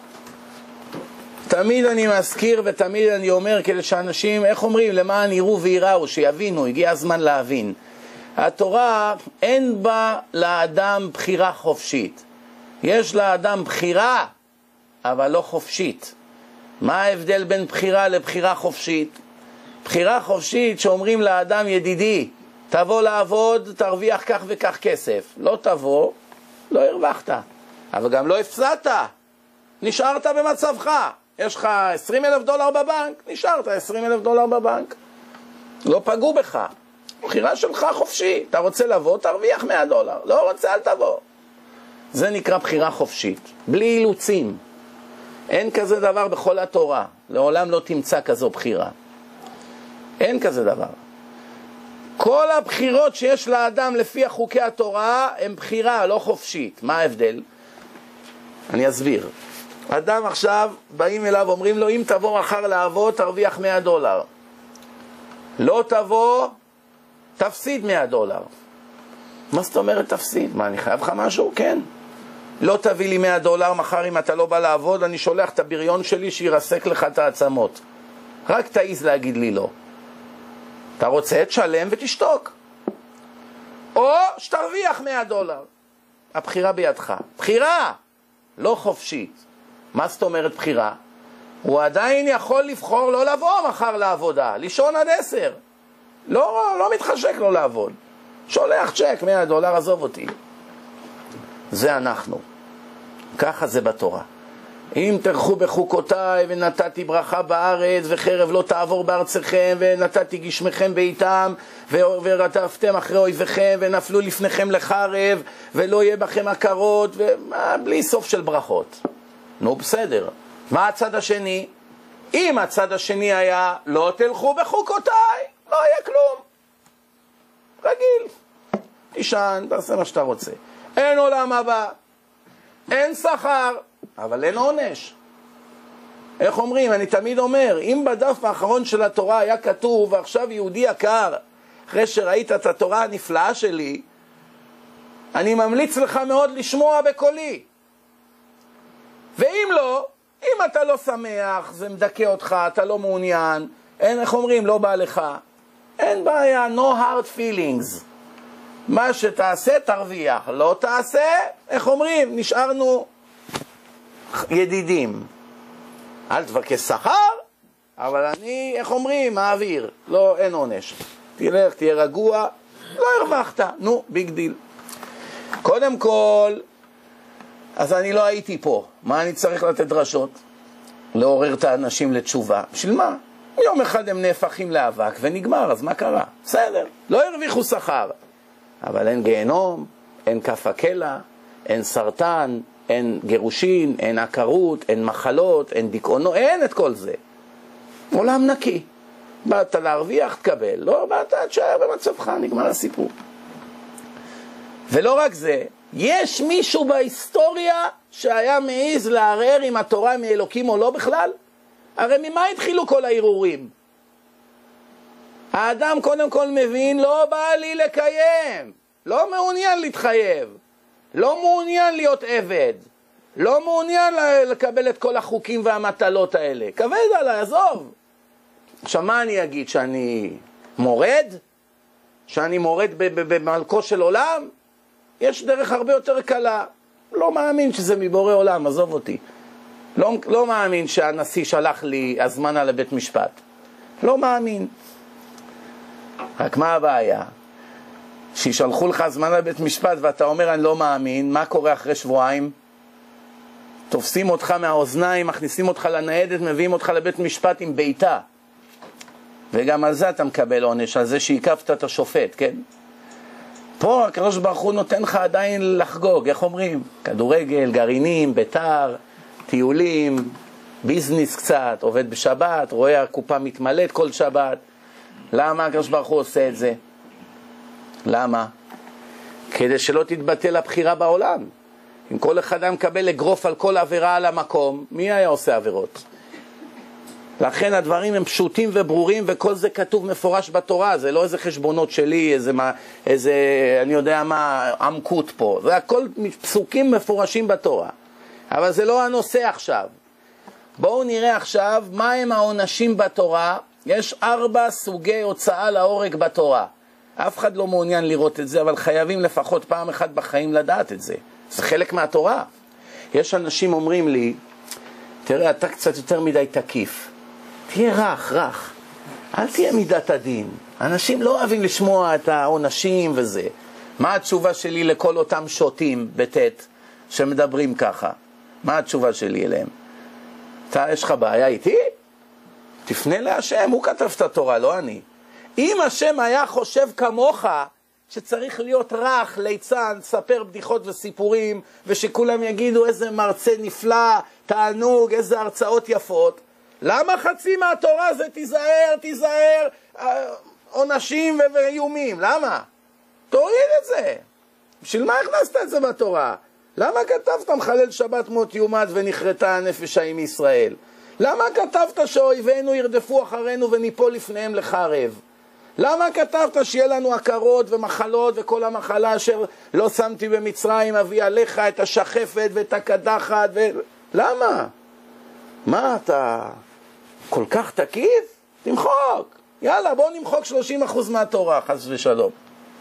תמיד אני מזכיר ותמיד אני אומר כדי שאנשים, איך אומרים, למען יראו ויראו, שיבינו, הגיע הזמן להבין. התורה אין בה לאדם בחירה חופשית. יש לאדם בחירה, אבל לא חופשית. מה ההבדל בין בחירה לבחירה חופשית? בחירה חופשית שאומרים לאדם, ידידי, תבוא לעבוד, תרוויח כך וכך כסף. לא תבוא, לא הרווחת. אבל גם לא הפסדת. נשארת במצבך. יש לך $20,000 בבנק, נשארת $20,000 בבנק. לא פגעו בך. בחירה שלך חופשי. אתה רוצה לבוא, תרוויח $100. לא רוצה, אל תבוא. זה נקרא בחירה חופשית. בלי אילוצים. אין כזה דבר בכל התורה. לעולם לא תמצא כזו בחירה. אין כזה דבר. כל הבחירות שיש לאדם לפי חוקי התורה הן בחירה לא חופשית. מה ההבדל? אני אסביר. אדם עכשיו באים אליו אומרים לו, אם תבוא מחר לעבוד תרוויח $100. לא תבוא תפסיד $100. מה זאת אומרת תפסיד? מה, אני חייב לך משהו? כן. לא תביא לי $100 מחר אם אתה לא בא לעבוד, אני שולח את הבריון שלי שירסק לך את העצמות. רק תעיז להגיד לי לא. אתה רוצה, תשלם ותשתוק. או שתרוויח $100. הבחירה בידך. בחירה, לא חופשית. מה זאת אומרת בחירה? הוא עדיין יכול לבחור לא לבוא מחר לעבודה, לישון עד 10. לא מתחשק לו לעבוד. שולח צ'ק $100, עזוב אותי. זה אנחנו. ככה זה בתורה. אם תלכו בחוקותיי ונתתי ברכה בארץ וחרב לא תעבור בארצכם ונתתי גשמכם בעיתם ורדפתם אחרי אויביכם ונפלו לפניכם לחרב ולא יהיה בכם עקרות בלי סוף של ברכות. נו בסדר. מה הצד השני? אם הצד השני היה לא תלכו בחוקותיי, לא יהיה כלום. רגיל. תישן, תעשה מה שאתה רוצה. אין עולם הבא, אין שכר, אבל אין עונש. איך אומרים? אני תמיד אומר, אם בדף האחרון של התורה היה כתוב, ועכשיו יהודי יקר, אחרי שראית את התורה הנפלאה שלי, אני ממליץ לך מאוד לשמוע בקולי. ואם לא, אם אתה לא שמח, זה מדכא אותך, אתה לא מעוניין, אין, איך אומרים, לא בא לך, אין בעיה, no hard feelings. מה שתעשה תרוויח, לא תעשה, איך אומרים, נשארנו ידידים. אל תבקש שכר, אבל אני, איך אומרים, מעביר, לא, אין עונש. תלך, תהיה רגוע, לא הרווחת, נו, ביג דיל. קודם כל, אז אני לא הייתי פה. מה אני צריך לתת דרשות? לעורר את האנשים לתשובה. בשביל מה? יום אחד הם נהפכים לאבק ונגמר, אז מה קרה? בסדר, לא הרוויחו שכר. אבל אין גיהנום, אין כף הקלע, אין סרטן, אין גירושין, אין עקרות, אין מחלות, אין דיכאונות, אין את כל זה. עולם נקי. באת להרוויח, תקבל. לא באת, תשאר במצבך, נגמר הסיפור. ולא רק זה, יש מישהו בהיסטוריה שהיה מעיז לערער אם התורה מאלוקים או לא בכלל? הרי ממה התחילו כל הערעורים? האדם קודם כל מבין, לא בא לי לקיים, לא מעוניין להתחייב, לא מעוניין להיות עבד, לא מעוניין לקבל את כל החוקים והמטלות האלה. כבד עליי, עזוב. עכשיו מה אני אגיד? שאני מורד? שאני מורד במלכו של עולם? יש דרך הרבה יותר קלה. לא מאמין שזה מבורא עולם, עזוב אותי. לא מאמין שהנשיא שלח לי הזמנה לבית משפט. לא מאמין. רק מה הבעיה? שישלחו לך הזמנה לבית משפט ואתה אומר אני לא מאמין, מה קורה אחרי שבועיים? תופסים אותך מהאוזניים, מכניסים אותך לניידת, מביאים אותך לבית משפט עם ביתה. וגם על זה אתה מקבל עונש, על זה שעיקפת את השופט, כן? פה הקדוש ברוך הוא נותן לך עדיין לחגוג, איך אומרים? כדורגל, גרעינים, ביתר, טיולים, ביזנס קצת, עובד בשבת, רואה הקופה מתמלאת כל שבת. למה הקדוש ברוך הוא עושה את זה? למה? כדי שלא תתבטל הבחירה בעולם. אם כל אחד היה מקבל אגרוף על כל עבירה על המקום, מי היה עושה עבירות? לכן הדברים הם פשוטים וברורים, וכל זה כתוב מפורש בתורה. זה לא איזה חשבונות שלי, איזה אני יודע מה, עמקות פה. זה הכל פסוקים מפורשים בתורה. אבל זה לא הנושא עכשיו. בואו נראה עכשיו מה הם העונשים בתורה. יש 4 סוגי הוצאה להורג בתורה. אף אחד לא מעוניין לראות את זה, אבל חייבים לפחות פעם אחת בחיים לדעת את זה. זה חלק מהתורה. יש אנשים אומרים לי, תראה, אתה קצת יותר מדי תקיף. תהיה רך. אל תהיה מידת הדין. אנשים לא אוהבים לשמוע את העונשים וזה. מה התשובה שלי לכל אותם שוטים בטט שמדברים ככה? מה התשובה שלי אליהם? יש לך בעיה איתי? תפנה להשם, הוא כתב את התורה, לא אני. אם השם היה חושב כמוך, שצריך להיות רך, ליצן, ספר בדיחות וסיפורים, ושכולם יגידו איזה מרצה נפלא, תענוג, איזה הרצאות יפות, למה חצי מהתורה זה תיזהר, עונשים ואיומים? למה? תוריד את זה. בשביל מה הכנסת את זה בתורה? למה כתבת מחלל שבת מות יומת ונחרטה הנפש עם ישראל? למה כתבת שאויבינו ירדפו אחרינו וניפול לפניהם לחרב? למה כתבת שיהיה לנו עקרות ומחלות וכל המחלה אשר לא שמתי במצרים אביא עליך את השחפת ואת הקדחת למה? מה אתה כל כך תקיף? תמחוק. יאללה בוא נמחוק 30% מהתורה, חס ושלום.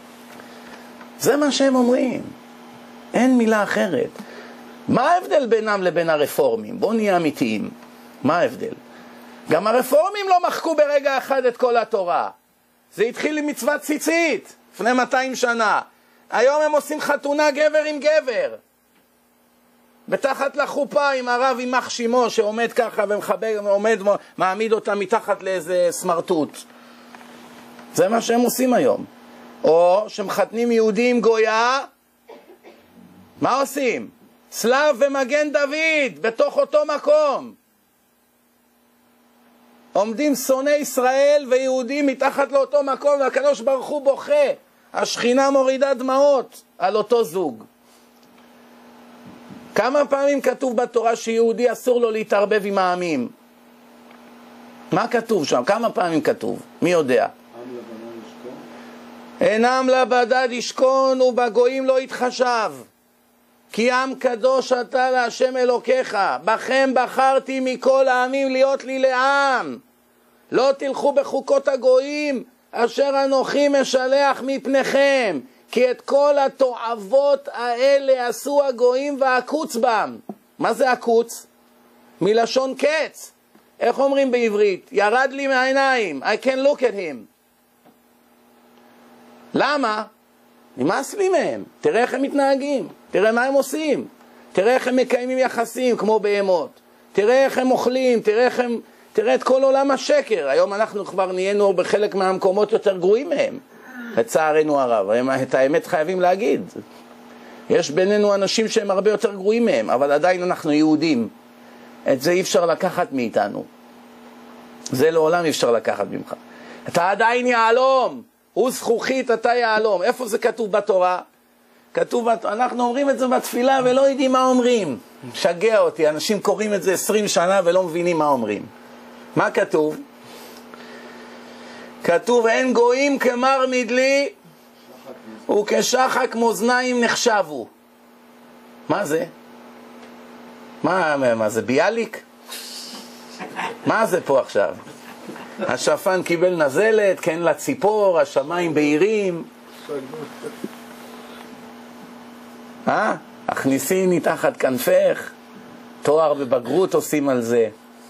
זה מה שהם אומרים. אין מילה אחרת. מה ההבדל בינם לבין הרפורמים? בואו נהיה אמיתיים. מה ההבדל? גם הרפורמים לא מחקו ברגע אחד את כל התורה. זה התחיל עם מצוות ציצית, לפני 200 שנה. היום הם עושים חתונה גבר עם גבר. בתחת לחופה עם הרב יימח שמו שעומד ככה מעמיד אותה מתחת לאיזה סמרטוט. זה מה שהם עושים היום. או שמחתנים יהודים גויה, מה עושים? צלב ומגן דוד בתוך אותו מקום. עומדים שונאי ישראל ויהודים מתחת לאותו מקום, והקדוש ברוך הוא בוכה. השכינה מורידה דמעות על אותו זוג. כמה פעמים כתוב בתורה שיהודי אסור לו להתערבב עם העמים? מה כתוב שם? כמה פעמים כתוב? מי יודע? אינם לבדד ישכון ובגויים לא יתחשב. כי עם קדוש אתה להשם אלוקיך, בכם בחרתי מכל העמים להיות לי לעם. לא תלכו בחוקות הגויים אשר אנוכי משלח מפניכם, כי את כל התועבות האלה עשו הגויים והקוץ בם. מה זה הקוץ? מלשון קץ. איך אומרים בעברית? ירד לי מהעיניים, I can look at him. למה? נמאס לי מהם. תראה איך הם מתנהגים, תראה מה הם עושים, תראה איך הם מקיימים יחסים כמו בהמות, תראה איך הם אוכלים, תראה את כל עולם השקר. היום אנחנו כבר נהיינו בחלק מהמקומות יותר גרועים מהם, לצערנו הרב. את האמת חייבים להגיד, יש בינינו אנשים שהם הרבה יותר גרועים מהם, אבל עדיין אנחנו יהודים. את זה אי אפשר לקחת מאיתנו, זה לעולם אי אפשר לקחת ממך. אתה עדיין יעלום, הוא זכוכית, אתה יעלום. איפה זה כתוב בתורה? כתוב, אנחנו אומרים את זה בתפילה ולא יודעים מה אומרים. שגע אותי, אנשים קוראים את זה 20 שנה ולא מבינים מה אומרים. מה כתוב? כתוב אין גויים כמר מדלי וכשחק מאזניים נחשבו. מה זה? מה זה ביאליק? מה זה פה עכשיו? השפן קיבל נזלת, כן לציפור, השמיים בהירים. הכניסיני תחת כנפך, תואר בבגרות עושים על זה.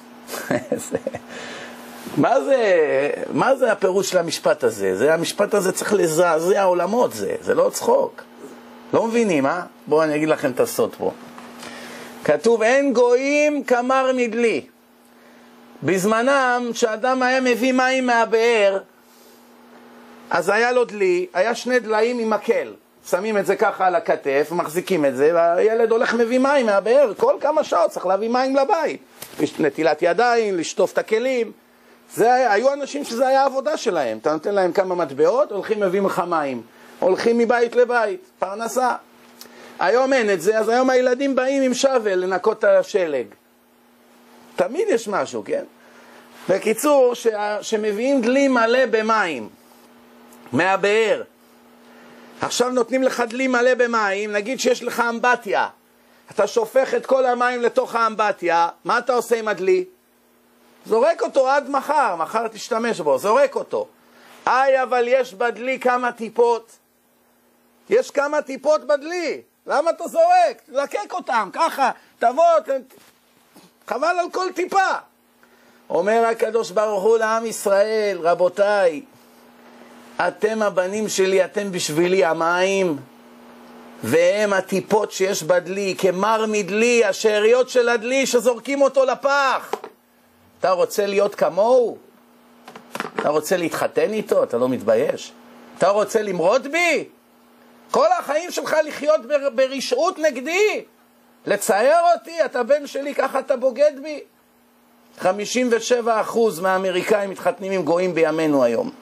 מה זה הפירוש של המשפט הזה? המשפט הזה צריך לזעזע עולמות, זה לא צחוק. לא מבינים, בואו אני אגיד לכם את הסוד פה. כתוב אין גויים כמר מדלי. בזמנם שאדם היה מביא מים מהבאר, אז היה לו דלי, היה שני דליים עם מקל, שמים את זה ככה על הכתף, מחזיקים את זה, והילד הולך מביא מים מהבאר, כל כמה שעות צריך להביא מים לבית, נטילת ידיים, לשטוף את הכלים. היו אנשים שזה היה העבודה שלהם, אתה נותן להם כמה מטבעות, הולכים מביאים לך מים, הולכים מבית לבית, פרנסה. היום אין את זה, אז היום הילדים באים עם שבל לנקות את השלג. תמיד יש משהו, כן? בקיצור, שמביאים דלי מלא במים מהבאר, עכשיו נותנים לך דלי מלא במים, נגיד שיש לך אמבטיה, אתה שופך את כל המים לתוך האמבטיה, מה אתה עושה עם הדלי? זורק אותו עד מחר תשתמש בו, זורק אותו. אבל יש בדלי כמה טיפות, יש כמה טיפות בדלי, למה אתה זורק? תזקק אותם, ככה, תבוא, חבל על כל טיפה. אומר הקדוש ברוך הוא לעם ישראל, רבותיי, אתם הבנים שלי, אתם בשבילי המים, והם הטיפות שיש בדלי, כמר מדלי, השאריות של הדלי שזורקים אותו לפח. אתה רוצה להיות כמוהו? אתה רוצה להתחתן איתו? אתה לא מתבייש? אתה רוצה למרוד בי? כל החיים שלך לחיות ברשעות נגדי? לצייר אותי? אתה בן שלי, ככה אתה בוגד בי? 57% מהאמריקאים מתחתנים עם גויים בימינו היום.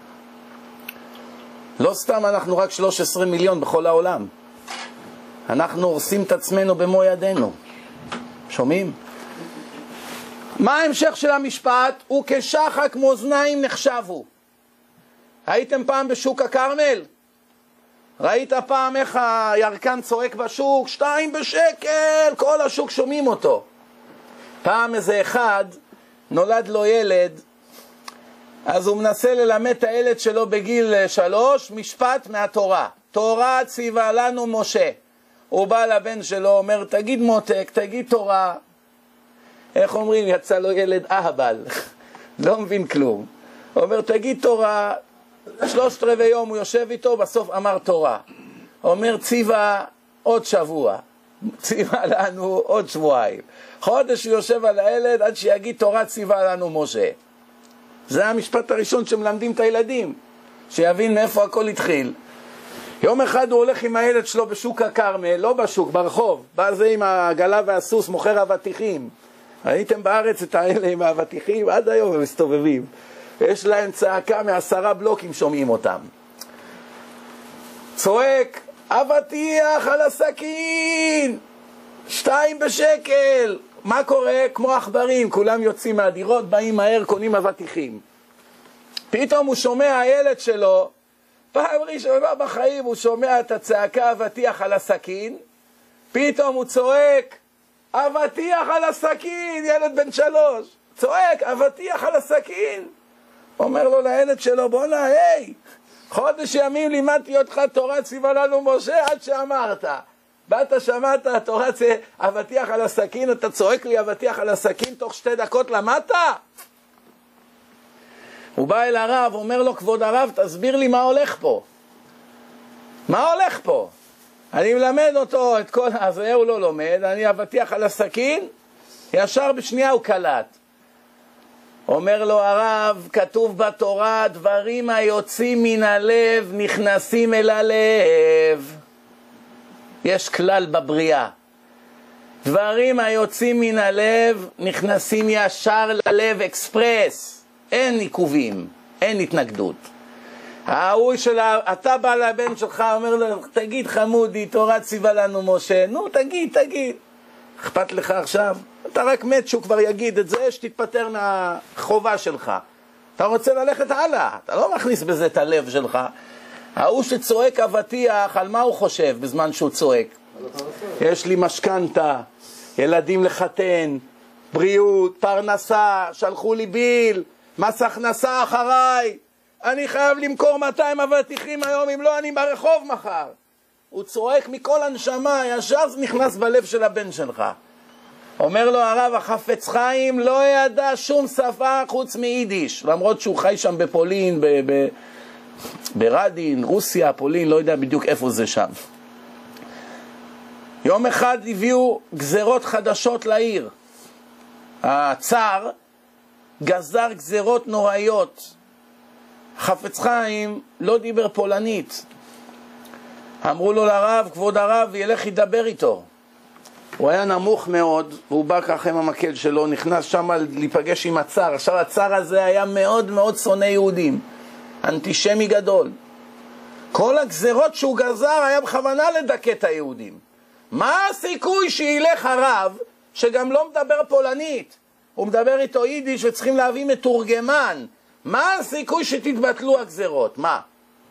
לא סתם אנחנו רק 13 מיליון בכל העולם. אנחנו הורסים את עצמנו במו ידינו. שומעים? מה ההמשך של המשפט? וכשחק מאזניים נחשבו. הייתם פעם בשוק הכרמל? ראית פעם איך הירקן צועק בשוק? 2 בשקל, כל השוק שומעים אותו. פעם איזה אחד נולד לו ילד, אז הוא מנסה ללמד את הילד שלו בגיל 3 משפט מהתורה. תורה ציווה לנו משה. הוא בא לבן שלו, אומר תגיד מותק, תגיד תורה. איך אומרים? יצא לו ילד אהבל, לא מבין כלום. הוא אומר תגיד תורה, 3/4 יום הוא יושב איתו, בסוף אמר תורה. אומר ציווה עוד שבוע, ציווה לנו עוד שבועיים. חודש הוא יושב על הילד עד שיגיד תורה ציווה לנו משה. זה המשפט הראשון שמלמדים את הילדים, שיבין מאיפה הכל התחיל. יום אחד הוא הולך עם הילד שלו בשוק הכרמל, לא בשוק, ברחוב, בא זה עם העגלה והסוס, מוכר אבטיחים. ראיתם בארץ את האלה עם האבטיחים? עד היום הם מסתובבים. יש להם צעקה מ10 בלוקים שומעים אותם. צועק, אבטיח על הסכין, 2 בשקל. מה קורה? כמו עכברים, כולם יוצאים מהדירות, באים מהר, קונים אבטיחים. פתאום הוא שומע הילד שלו, פעם ראשונה בחיים הוא שומע את הצעקה אבטיח על הסכין, פתאום הוא צועק, אבטיח על הסכין, ילד בן 3, צועק, אבטיח על הסכין. אומר לו לילד שלו, בוא נה, היי, חודש ימים לימדתי אותך תורה ציווה לנו משה עד שאמרת. באת שמעת, התורה אבטיח על הסכין, אתה צועק לי אבטיח על הסכין, תוך 2 דקות למדת? הוא בא אל הרב, אומר לו, כבוד הרב, תסביר לי מה הולך פה. מה הולך פה? אני מלמד אותו את כל... אז הוא לא לומד, אני אבטיח על הסכין, ישר בשנייה הוא קלט. אומר לו הרב, כתוב בתורה, דברים היוצאים מן הלב נכנסים אל הלב. יש כלל בבריאה. דברים היוצאים מן הלב נכנסים ישר ללב אקספרס. אין עיכובים, אין התנגדות. ההוא אתה בא לבן שלך, אומר לו, תגיד חמודי, תורה ציווה לנו משה. נו, תגיד. אכפת לך עכשיו? אתה רק מת שהוא כבר יגיד את זה, שתתפטר מהחובה שלך. אתה רוצה ללכת הלאה, אתה לא מכניס בזה את הלב שלך. ההוא שצועק אבטיח, על מה הוא חושב בזמן שהוא צועק? יש לי משכנתה, ילדים לחתן, בריאות, פרנסה, שלחו לי ביל, מס הכנסה אחריי, אני חייב למכור 200 אבטיחים היום, אם לא אני ברחוב מחר. הוא צועק מכל הנשמה, ישר זה נכנס בלב של הבן שלך. אומר לו הרב, החפץ חיים לא ידע שום שפה חוץ מיידיש, למרות שהוא חי שם בפולין, ברדין, רוסיה, פולין, לא יודע בדיוק איפה זה שם. יום אחד הביאו גזרות חדשות לעיר. הצאר גזר גזרות נוראיות. חפץ חיים לא דיבר פולנית. אמרו לו לרב, כבוד הרב, ילך ידבר איתו. הוא היה נמוך מאוד, והוא בא ככה עם המקל שלו, נכנס שם להיפגש עם הצאר. עכשיו הצאר הזה היה מאוד מאוד שונא יהודים, אנטישמי גדול. כל הגזרות שהוא גזר היה בכוונה לדכא את היהודים. מה הסיכוי שילך הרב שגם לא מדבר פולנית, הוא מדבר איתו יידיש וצריכים להביא מתורגמן? מה הסיכוי שתתבטלו הגזרות? מה?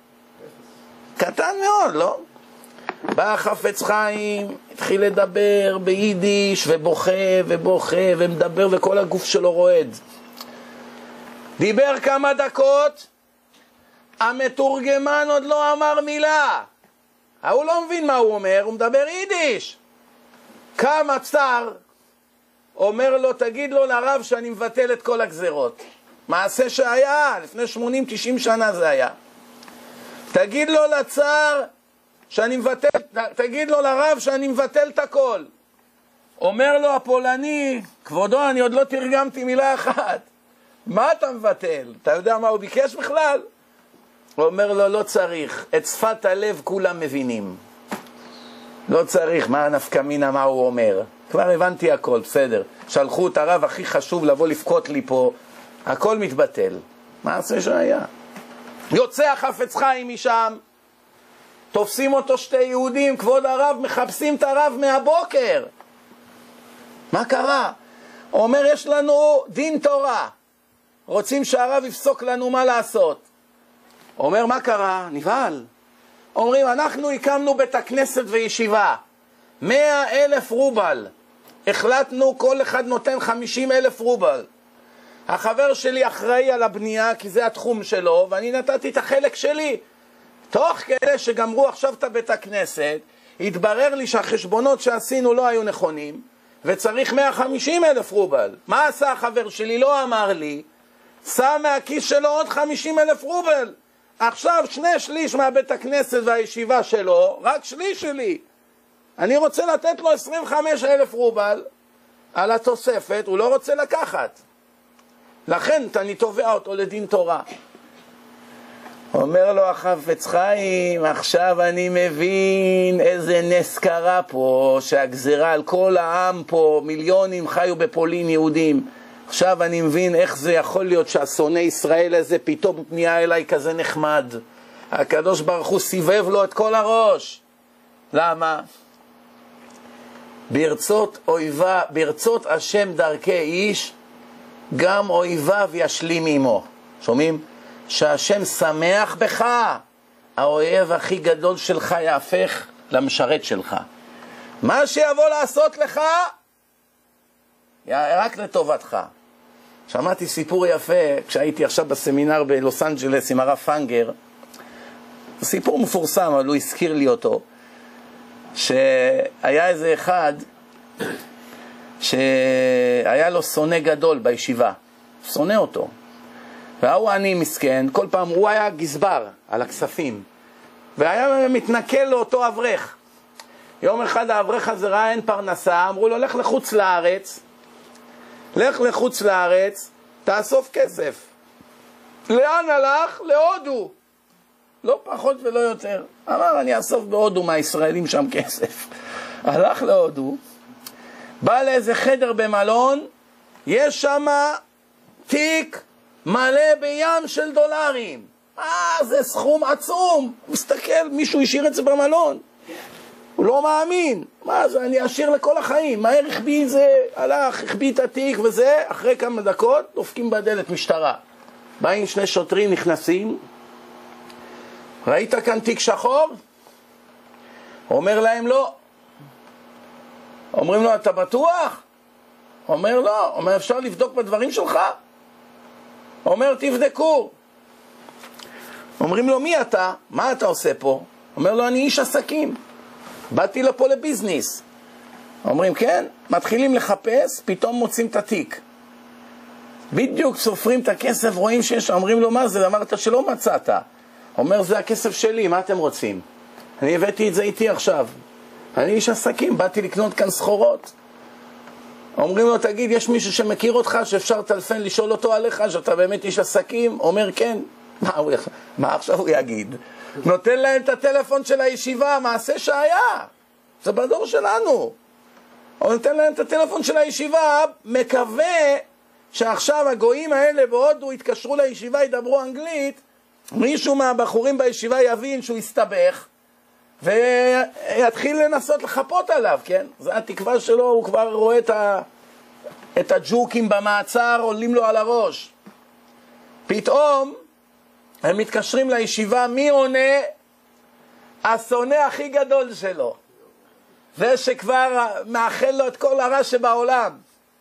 קטן מאוד, לא? בא חפץ חיים, התחיל לדבר ביידיש ובוכה ובוכה ומדבר וכל הגוף שלו רועד. דיבר כמה דקות, המתורגמן עוד לא אמר מילה. הוא לא מבין מה הוא אומר, הוא מדבר יידיש. קם הצאר, אומר לו, תגיד לו לרב שאני מבטל את כל הגזרות. מעשה שהיה, לפני 80-90 שנה זה היה. תגיד לו לצאר שאני מבטל, תגיד לו לרב שאני מבטל את הכל. אומר לו הפולני, כבודו, אני עוד לא תרגמתי מילה אחת. מה אתה מבטל? אתה יודע מה הוא ביקש בכלל? הוא אומר לו, לא צריך, את שפת הלב כולם מבינים. לא צריך, מה הנפקא מינה, מה הוא אומר. כבר הבנתי הכל, בסדר. שלחו את הרב הכי חשוב לבוא לפקות לי פה, הכל מתבטל. מה זה שהיה? יוצא החפץ חיים משם, תופסים אותו שתי יהודים, כבוד הרב, מחפשים את הרב מהבוקר. מה קרה? הוא אומר, יש לנו דין תורה, רוצים שהרב יפסוק לנו מה לעשות. הוא אומר, מה קרה? נבהל. אומרים, אנחנו הקמנו בית הכנסת וישיבה, 100,000 רובל, החלטנו כל אחד נותן 50,000 רובל. החבר שלי אחראי על הבנייה כי זה התחום שלו, ואני נתתי את החלק שלי. תוך כדי שגמרו עכשיו את בית הכנסת, התברר לי שהחשבונות שעשינו לא היו נכונים, וצריך 150,000 רובל. מה עשה החבר שלי? לא אמר לי, שם מהכיס שלו עוד 50,000 רובל. עכשיו 2/3 מהבית הכנסת והישיבה שלו, רק שליש שלי. אני רוצה לתת לו 25,000 רובל על התוספת, הוא לא רוצה לקחת. לכן אני תובע אותו לדין תורה. אומר לו החפץ חיים, עכשיו אני מבין איזה נס קרה פה, שהגזרה על כל העם פה, מיליונים חיו בפולין יהודים. עכשיו אני מבין איך זה יכול להיות שהשונא ישראל הזה פתאום פנייה אליי כזה נחמד. הקדוש ברוך הוא סיבב לו את כל הראש. למה? ברצות השם דרכי איש, גם אויביו ישלים עמו. שומעים? שהשם שמח בך, האויב הכי גדול שלך יהפך למשרת שלך. מה שיבוא לעשות לך, רק לטובתך. שמעתי סיפור יפה כשהייתי עכשיו בסמינר בלוס אנג'לס עם הרב פנגר. סיפור מפורסם, אבל הוא הזכיר לי אותו. שהיה איזה אחד שהיה לו שונא גדול בישיבה, שונא אותו. והוא אני מסכן, כל פעם הוא היה גזבר על הכספים, והיה מתנכל לאותו אברך. יום אחד האברך הזה ראה אין פרנסה, אמרו לו לך לחוץ לארץ, לך לחוץ לארץ, תאסוף כסף. לאן הלך? להודו. לא פחות ולא יותר. אמר אני אאסוף בהודו מהישראלים שם כסף. הלך להודו, בא לאיזה חדר במלון, יש שם תיק מלא בים של דולרים. זה סכום עצום. מסתכל, מישהו השאיר את זה במלון. הוא לא מאמין. מה זה, אני אשאיר לכל החיים. מהר החביא זה, הלך, החביא את התיק וזה, אחרי כמה דקות דופקים בדלת משטרה. באים 2 שוטרים, נכנסים. ראית כאן תיק שחור? אומר להם לא. אומרים לו, אתה בטוח? אומר לא. אומר, אפשר לבדוק בדברים שלך? אומר, תבדקו. אומרים לו, מי אתה? מה אתה עושה פה? אומר לו, אני איש עסקים. באתי לפה לביזניס. אומרים, כן? מתחילים לחפש, פתאום מוצאים את התיק. בדיוק סופרים את הכסף, רואים שיש, אומרים לו, מה זה? אמרת שלא מצאת. אומר, זה הכסף שלי, מה אתם רוצים? אני הבאתי את זה איתי עכשיו. אני איש עסקים, באתי לקנות כאן סחורות. אומרים לו, תגיד, יש מישהו שמכיר אותך, שאפשר טלפן לשאול אותו עליך, שאתה באמת איש עסקים? אומר, כן. מה עכשיו הוא יגיד? נותן להם את הטלפון של הישיבה, מעשה שהיה. זה בדור שלנו. הוא נותן להם את הטלפון של הישיבה, מקווה שעכשיו הגויים האלה בהודו יתקשרו לישיבה, ידברו אנגלית, מישהו מהבחורים בישיבה יבין שהוא יסתבך, ויתחיל לנסות לחפות עליו, כן? זה התקווה שלו, הוא כבר רואה את הג'וקים במעצר, עולים לו על הראש. פתאום הם מתקשרים לישיבה, מי עונה? השונא הכי גדול שלו. זה שכבר מאחל לו את כל הרע שבעולם.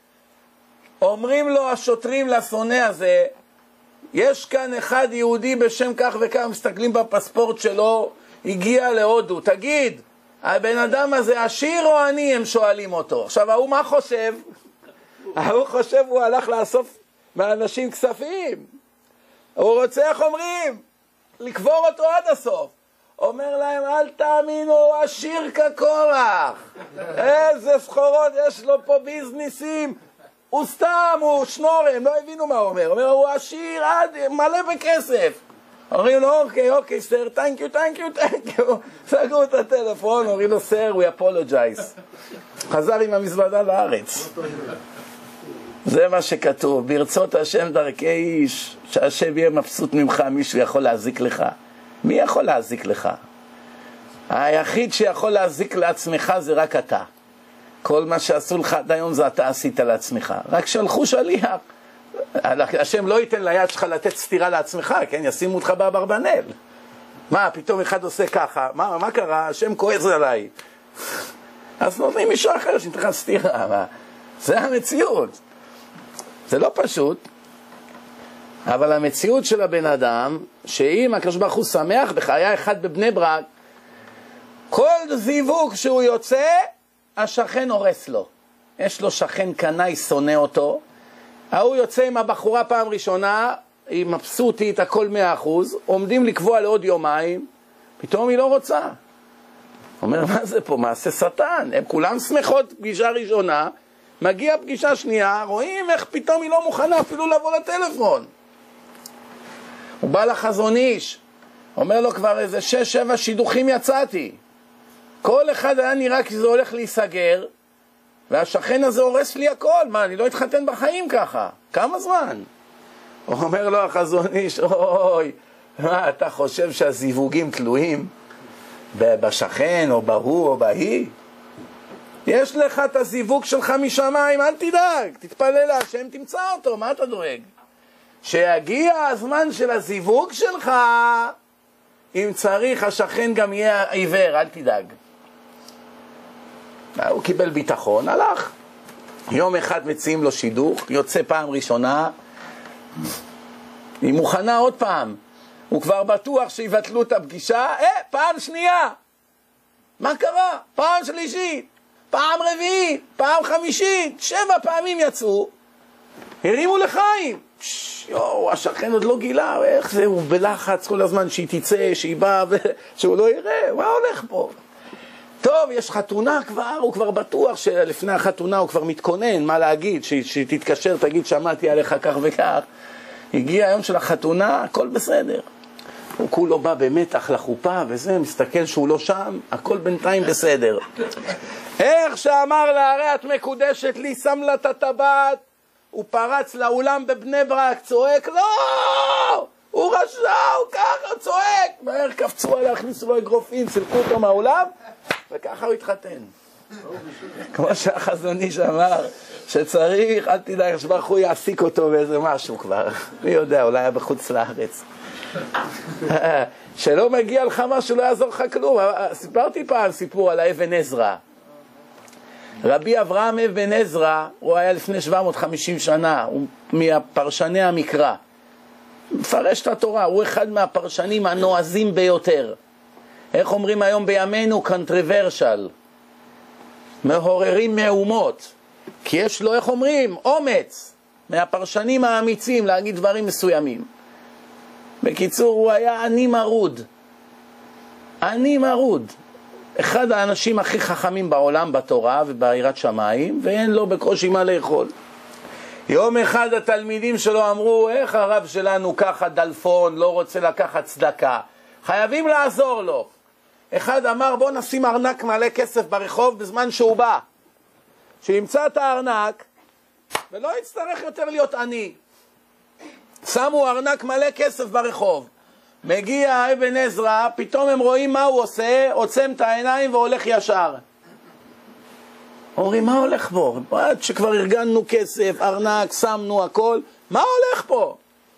אומרים לו השוטרים לשונא הזה, יש כאן אחד יהודי בשם כך וכך, מסתכלים בפספורט שלו, הגיע להודו. תגיד, הבן אדם הזה עשיר או עני? הם שואלים אותו. עכשיו, הוא מה חושב? הוא חושב הוא הלך לאסוף מאנשים כספים. הוא רוצה, איך אומרים? לקבור אותו עד הסוף. אומר להם, אל תאמינו, הוא עשיר כקורח. איזה סחורות יש לו פה, ביזניסים. הוא סתם, הוא שנורם, הם לא הבינו מה הוא אומר. הוא אומר, הוא עשיר מלא בכסף. אומרים לו, אוקיי, סר, thank you. סגרו את הטלפון, אומרים לו, סר, we apologize. חזר עם המזוודה לארץ. זה מה שכתוב, ברצות השם דרכי איש, שהשם יהיה מבסוט ממך, מישהו יכול להזיק לך. מי יכול להזיק לך? היחיד שיכול להזיק לעצמך זה רק אתה. כל מה שעשו לך עד היום זה אתה עשית לעצמך. רק שלחו שליח. השם לא ייתן ליד שלך לתת סתירה לעצמך, כן? ישימו אותך באברבנל. מה, פתאום אחד עושה ככה? מה קרה? השם כועס עליי. אז נותנים מישהו אחר שניתן לך סתירה. מה? זה המציאות. זה לא פשוט. אבל המציאות של הבן אדם, שאם הקדוש ברוך הוא שמח בך, היה אחד בבני ברק, כל זיווג שהוא יוצא, השכן הורס לו. יש לו שכן קנאי, שונא אותו. הוא יוצא עם הבחורה פעם ראשונה, היא מבסוטית, הכל 100%, עומדים לקבוע לעוד יומיים, פתאום היא לא רוצה. אומר, מה זה פה? מעשה שטן. הם כולם שמחות פגישה ראשונה, מגיע פגישה שנייה, רואים איך פתאום היא לא מוכנה אפילו לבוא לטלפון. הוא בא לחזון איש, אומר לו כבר איזה 6-7 שידוכים יצאתי. כל אחד היה נראה כי זה הולך להיסגר, והשכן הזה הורס לי הכל. מה, אני לא אתחתן בחיים ככה. כמה זמן? הוא אומר לו החזון איש, אוי, מה, אתה חושב שהזיווגים תלויים בשכן או בהוא או בהיא? יש לך את הזיווג שלך משמיים, אל תדאג, תתפלל להשם, תמצא אותו, מה אתה דואג? שיגיע הזמן של הזיווג שלך, אם צריך, השכן גם יהיה עיוור, אל תדאג. הוא קיבל ביטחון, הלך. יום אחד מציעים לו שידוך, יוצא פעם ראשונה, היא מוכנה עוד פעם. הוא כבר בטוח שיבטלו את הפגישה, פעם שנייה. מה קרה? פעם שלישית, פעם רביעית, פעם חמישית, 7 פעמים יצאו, הרימו לחיים. יואו, השכן עוד לא גילה, איך זה, הוא בלחץ כל הזמן שהיא תצא, שהיא באה, שהוא לא יראה, מה הולך פה? טוב, יש חתונה כבר, הוא כבר בטוח שלפני החתונה הוא כבר מתכונן, מה להגיד, שתתקשר, תגיד, שמעתי עליך כך וכך. הגיע היום של החתונה, הכל בסדר. הוא כולו בא במתח לחופה וזה, מסתכל שהוא לא שם, הכל בינתיים בסדר. איך שאמר לה, הרי את מקודשת לי, שם לה את הטבעת, הוא פרץ לאולם בבני ברק, צועק, לא! הוא רשע, הוא ככה צועק! מהר קפצו עליו, הכניסו לו אגרופים, סילקו אותו מהאולם, וככה הוא התחתן. כמו שהחזון איש אמר, שצריך, אל תדע, שברוך הוא יעסיק אותו באיזה משהו כבר. מי יודע, אולי היה בחוץ לארץ. שלא מגיע לך משהו, לא יעזור לך כלום. סיפרתי פעם סיפור על האבן עזרא. רבי אברהם אבן עזרא, הוא היה לפני 750 שנה, הוא מהפרשני המקרא. מפרש את התורה, הוא אחד מהפרשנים הנועזים ביותר. איך אומרים היום בימינו? controversial. מעוררים מהומות. כי יש לו, איך אומרים? אומץ. מהפרשנים האמיצים להגיד דברים מסוימים. בקיצור, הוא היה עני מרוד. עני מרוד. אחד האנשים הכי חכמים בעולם בתורה וביראת שמיים, ואין לו בקושי מה לאכול. יום אחד התלמידים שלו אמרו, איך הרב שלנו ככה דלפון, לא רוצה לקחת צדקה. חייבים לעזור לו. אחד אמר, בוא נשים ארנק מלא כסף ברחוב בזמן שהוא בא. שימצא את הארנק ולא יצטרך יותר להיות עני. שמו ארנק מלא כסף ברחוב. מגיע אבן עזרא, פתאום הם רואים מה הוא עושה, עוצם את העיניים והולך ישר. אומרים, מה הולך פה? עד שכבר ארגנו כסף, ארנק, שמנו הכל, מה הולך פה?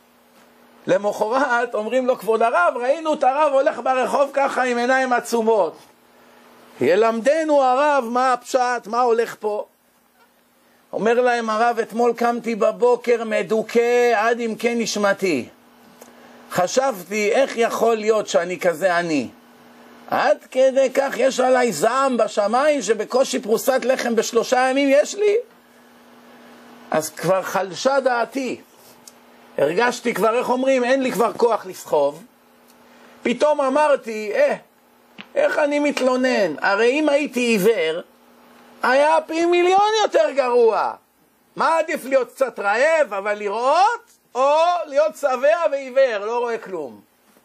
למחרת אומרים לו, כבוד הרב, ראינו את הרב הולך ברחוב ככה עם עיניים עצומות. ילמדנו הרב מה הפשט, מה הולך פה? אומר להם הרב, אתמול קמתי בבוקר מדוכא עד עמקי נשמתי. חשבתי איך יכול להיות שאני כזה עני. עד כדי כך יש עליי זעם בשמיים שבקושי פרוסת לחם ב3 ימים יש לי. אז כבר חלשה דעתי. הרגשתי כבר, איך אומרים, אין לי כבר כוח לסחוב. פתאום אמרתי, איך אני מתלונן? הרי אם הייתי עיוור, היה פי מיליון יותר גרוע. מה עדיף להיות קצת רעב, אבל לראות, או להיות שבע ועיוור, לא רואה כלום.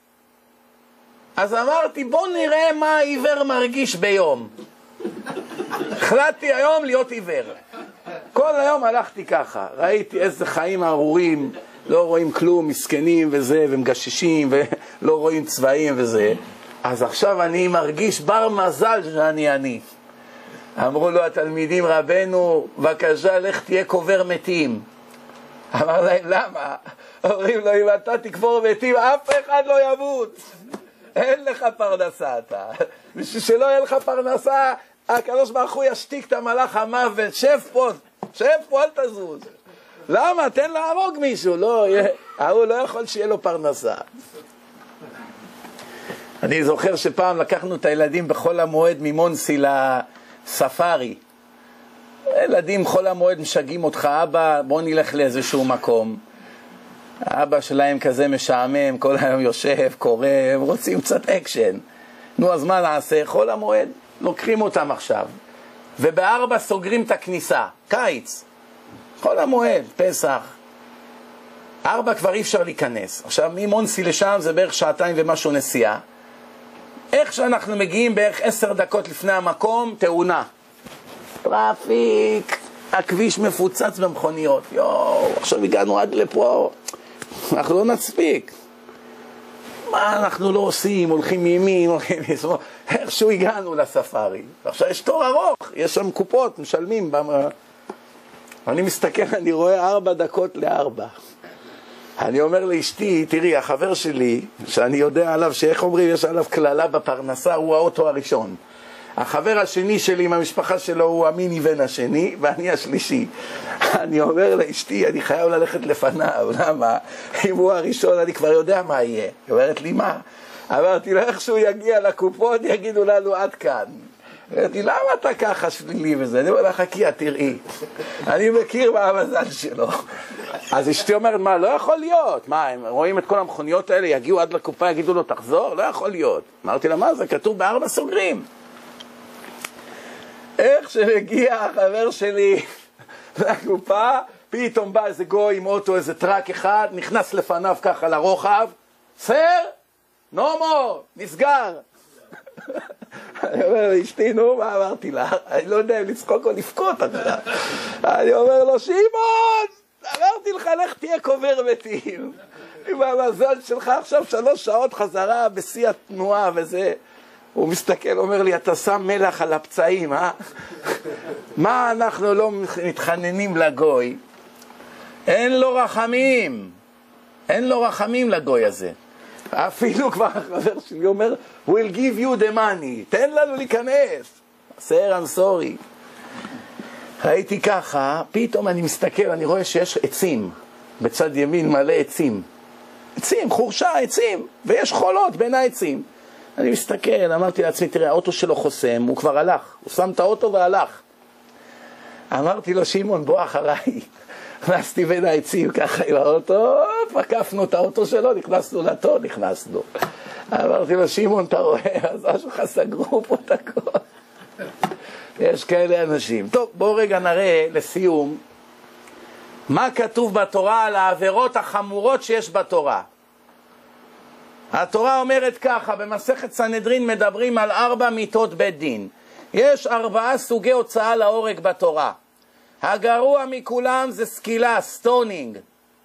אז אמרתי, בוא נראה מה העיוור מרגיש ביום. החלטתי היום להיות עיוור. כל היום הלכתי ככה, ראיתי איזה חיים ארורים, לא רואים כלום, מסכנים וזה, ומגששים, ולא רואים צבעים וזה. אז עכשיו אני מרגיש בר מזל שאני עני. אמרו לו התלמידים, רבנו, בבקשה, לך תהיה קובר מתים. אמר להם, למה? אומרים לו, אם אתה תקבור מתים, אף אחד לא ימות. אין לך פרנסה אתה. בשביל שלא יהיה לך פרנסה, הקדוש ברוך הוא ישתיק את המלאך המוות, שב פה, אל תזוז. למה? תן להרוג מישהו. לא, הוא לא יכול שיהיה לו פרנסה. אני זוכר שפעם לקחנו את הילדים בחול המועד ממונסי לספארי. ילדים חול המועד משגעים אותך, אבא, בוא נלך לאיזשהו מקום. האבא שלהם כזה משעמם, כל היום יושב, קורא, הם רוצים קצת אקשן. נו, אז מה נעשה? חול המועד, לוקחים אותם עכשיו. וב4 סוגרים את הכניסה, קיץ. חול המועד, פסח. 4 כבר אי אפשר להיכנס. עכשיו, ממונסי לשם זה בערך 2 ומשהו נסיעה. איך שאנחנו מגיעים בערך 10 דקות לפני המקום, תאונה. טראפיק, הכביש מפוצץ במכוניות. עכשיו הגענו עד לפה, אנחנו לא נספיק. מה אנחנו לא עושים? הולכים מימין, הולכים משמאל. איכשהו הגענו לספארי. עכשיו יש תור ארוך, יש שם קופות, משלמים. אני מסתכל, אני רואה 4 דקות ל4. אני אומר לאשתי, תראי, החבר שלי, שאני יודע עליו, שאיך אומרים, יש עליו כללה בפרנסה, הוא האוטו הראשון. החבר השני שלי עם המשפחה שלו הוא המיני בן השני, ואני השלישי. אני אומר לאשתי, אני חייב ללכת לפניו. למה? אם הוא הראשון, אני כבר יודע מה יהיה. היא אומרת לי, מה? אמרתי לו, איך שהוא יגיע לקופות, יגידו לנו עד כאן. אמרתי, למה אתה ככה שלילי וזה? אני אומר לה, חכי, תראי. אני מכיר מה המזל שלו. אז אשתי אומרת, מה, לא יכול להיות. מה, הם רואים את כל המכוניות האלה, יגיעו עד לקופה, יגידו לו, תחזור? לא יכול להיות. אמרתי לה, מה זה? כתוב ב4 סוגרים. איך שמגיע החבר שלי לקופה, פתאום בא איזה גוי עם אוטו, איזה טרק אחד, נכנס לפניו ככה לרוחב, סר, נומו, נסגר. אני אומר לאשתי, נו, מה אמרתי לה? אני לא יודע אם לצחוק או לבכות. אני אומר לו, שמעון, אמרתי לך, לך תהיה קובר מתים. עם המזל שלך עכשיו 3 שעות חזרה בשיא התנועה וזה. הוא מסתכל, אומר לי, אתה שם מלח על הפצעים, אה? מה אנחנו לא מתחננים לגוי? אין לו רחמים. אין לו רחמים לגוי הזה. אפילו כבר החבר שלי אומר, we'll give you the money. תן לנו להיכנס. סר, I'm sorry. הייתי ככה, פתאום אני מסתכל, אני רואה שיש עצים. בצד ימין מלא עצים. עצים, חורשה, עצים. ויש חולות בין העצים. אני מסתכל, אמרתי לעצמי, תראה, האוטו שלו חוסם, הוא כבר הלך. הוא שם את האוטו והלך. אמרתי לו, שמעון, בוא אחריי. נכנסתי בין העצים ככה עם האוטו, פקפנו את האוטו שלו, נכנסנו לתור, נכנסנו. אמרתי לו, שמעון, אתה רואה, אז משהו לך סגרו פה את הכל. יש כאלה אנשים. טוב, בואו רגע נראה לסיום, מה כתוב בתורה על העבירות החמורות שיש בתורה. התורה אומרת ככה, במסכת סנהדרין מדברים על 4 מיתות בית דין. יש 4 סוגי הוצאה להורג בתורה. הגרוע מכולם זה סקילה, סטונינג.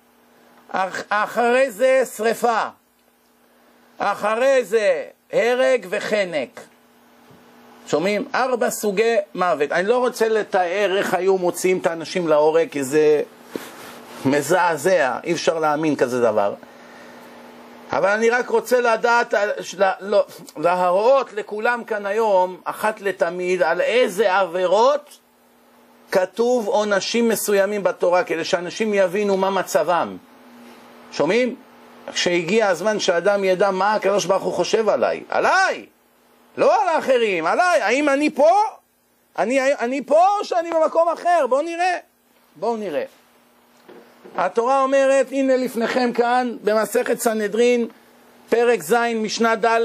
אחרי זה שריפה. אחרי זה הרג וחנק. שומעים? 4 סוגי מוות. אני לא רוצה לתאר איך היו מוציאים את האנשים להורג, כי זה מזעזע, אי אפשר להאמין כזה דבר. אבל אני רק רוצה לדעת, להראות לכולם כאן היום, אחת לתמיד, על איזה עבירות כתוב עונשים מסוימים בתורה, כדי שאנשים יבינו מה מצבם. שומעים? כשהגיע הזמן שאדם ידע מה הקדוש ברוך הוא חושב עליי. עליי! לא על האחרים, עליי. האם אני פה? אני פה או שאני במקום אחר? בואו נראה. בואו נראה. התורה אומרת, הנה לפניכם כאן, במסכת סנהדרין, פרק ז' משנה ד',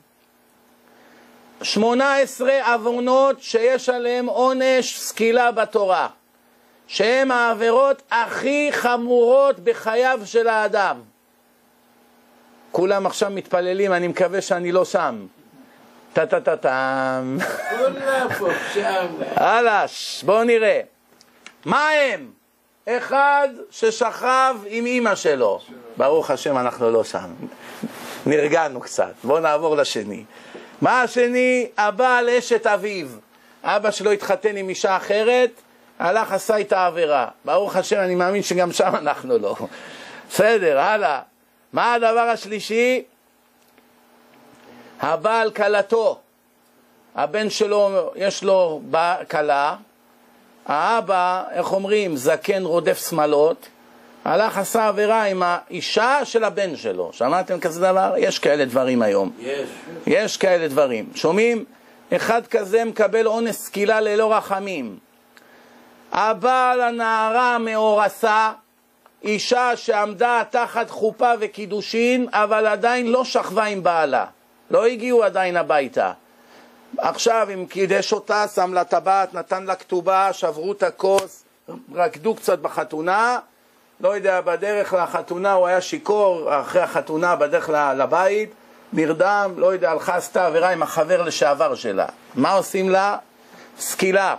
18 עוונות שיש עליהם עונש סקילה בתורה, שהם העבירות הכי חמורות בחייו של האדם. כולם עכשיו מתפללים, אני מקווה שאני לא שם. טה-טה-טה-טם. כולם פה שם. הלש, בואו נראה. מה הם? אחד ששכב עם אמא שלו. ברוך השם אנחנו לא שם. נרגענו קצת. בואו נעבור לשני. מה השני? הבעל אשת אביו. אבא שלו התחתן עם אישה אחרת, הלך עשה את העבירה. ברוך השם, אני מאמין שגם שם אנחנו לא. בסדר, הלאה. מה הדבר השלישי? הבעל כלתו. הבן שלו, יש לו כלה. האבא, איך אומרים, זקן רודף שמלות, הלך עשה עבירה עם האישה של הבן שלו. שמעתם כזה דבר? יש כאלה דברים היום. יש כאלה דברים. שומעים? אחד כזה מקבל עונש סקילה ללא רחמים. הבעל הנערה מאורסה, אישה שעמדה תחת חופה וקידושין, אבל עדיין לא שכבה עם בעלה. לא הגיעו עדיין הביתה. עכשיו אם קידש אותה, שם לה טבעת, נתן לה כתובה, שברו את הכוס, רקדו קצת בחתונה, לא יודע, בדרך לחתונה הוא היה שיקור, אחרי החתונה בדרך לבית, נרדם, לא יודע, הלכה עשתה עבירה עם החבר לשעבר שלה. מה עושים לה? סקילה.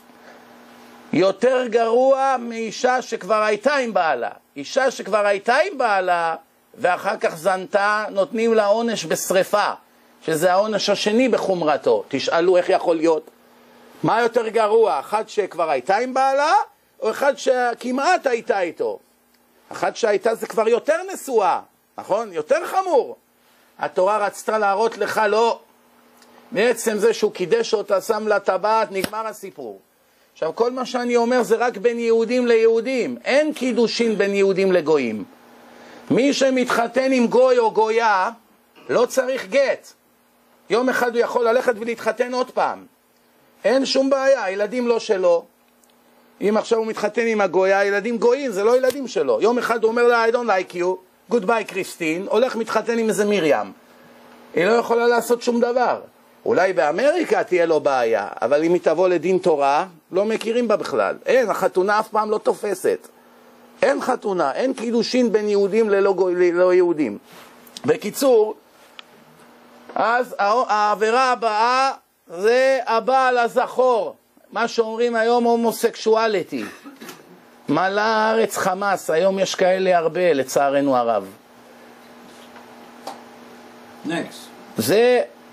יותר גרוע מאישה שכבר הייתה עם בעלה. אישה שכבר הייתה עם בעלה ואחר כך זנתה, נותנים לה עונש בשריפה, שזה העונש השני בחומרתו. תשאלו איך יכול להיות. מה יותר גרוע? אחד שכבר הייתה עם בעלה, או אחד שכמעט הייתה איתו? אחד שהייתה זה כבר יותר נשואה, נכון? יותר חמור. התורה רצתה להראות לך לא. בעצם זה שהוא קידש אותה, שם לה טבעת, נגמר הסיפור. עכשיו כל מה שאני אומר זה רק בין יהודים ליהודים. אין קידושין בין יהודים לגויים. מי שמתחתן עם גוי או גויה לא צריך גט. יום אחד הוא יכול ללכת ולהתחתן עוד פעם. אין שום בעיה, הילדים לא שלו. אם עכשיו הוא מתחתן עם הגויה, הילדים גויים, זה לא ילדים שלו. יום אחד הוא אומר לה, I don't like you, goodbye קריסטין, הולך מתחתן עם איזה מרים. היא לא יכולה לעשות שום דבר. אולי באמריקה תהיה לו בעיה, אבל אם היא תבוא לדין תורה, לא מכירים בה בכלל. אין, החתונה אף פעם לא תופסת. אין חתונה, אין קידושין בין יהודים ללא יהודים. בקיצור, אז העבירה הבאה זה הבעל הזכור, מה שאומרים היום הומוסקשואליטי. מלא הארץ חמאס, היום יש כאלה הרבה לצערנו הרב. Next.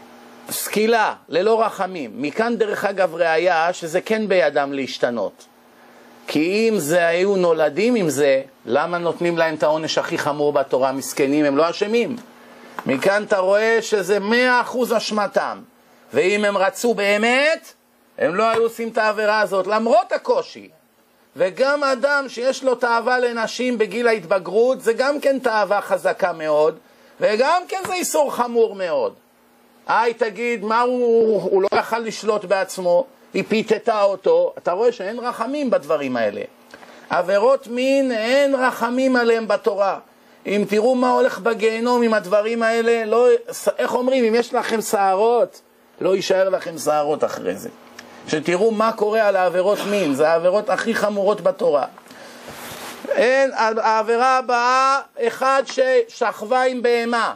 סקילה, ללא רחמים. מכאן דרך אגב ראיה שזה כן בידם להשתנות. כי אם זה היו נולדים עם זה, למה נותנים להם את העונש הכי חמור בתורה? מסכנים, הם לא אשמים. מכאן אתה רואה שזה 100% אשמתם. ואם הם רצו באמת, הם לא היו עושים את העבירה הזאת, למרות הקושי. וגם אדם שיש לו תאווה לנשים בגיל ההתבגרות, זה גם כן תאווה חזקה מאוד, וגם כן זה איסור חמור מאוד. תגיד, מה הוא לא יכל לשלוט בעצמו, היא פיתתה אותו, אתה רואה שאין רחמים בדברים האלה. עבירות מין, אין רחמים עליהם בתורה. אם תראו מה הולך בגיהנום עם הדברים האלה, לא, איך אומרים, אם יש לכם שערות, לא יישאר לכם שערות אחרי זה. שתראו מה קורה על העבירות מין, זה העבירות הכי חמורות בתורה. אין, העבירה הבאה, אחד ששכבה עם בהמה.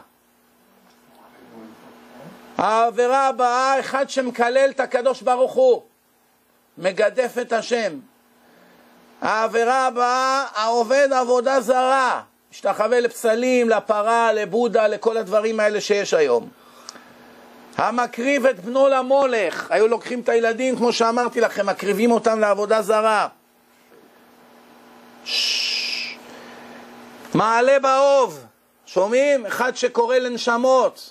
העבירה הבאה, אחד שמקלל את הקדוש ברוך הוא, מגדף את השם. העבירה הבאה, העובד עבודה זרה, משתחווה לפסלים, לפרה, לבודה, לכל הדברים האלה שיש היום. המקריב את בנו למולך, היו לוקחים את הילדים, כמו שאמרתי לכם, מקריבים אותם לעבודה זרה. מעלה באוב, שומעים? אחד שקורא לנשמות,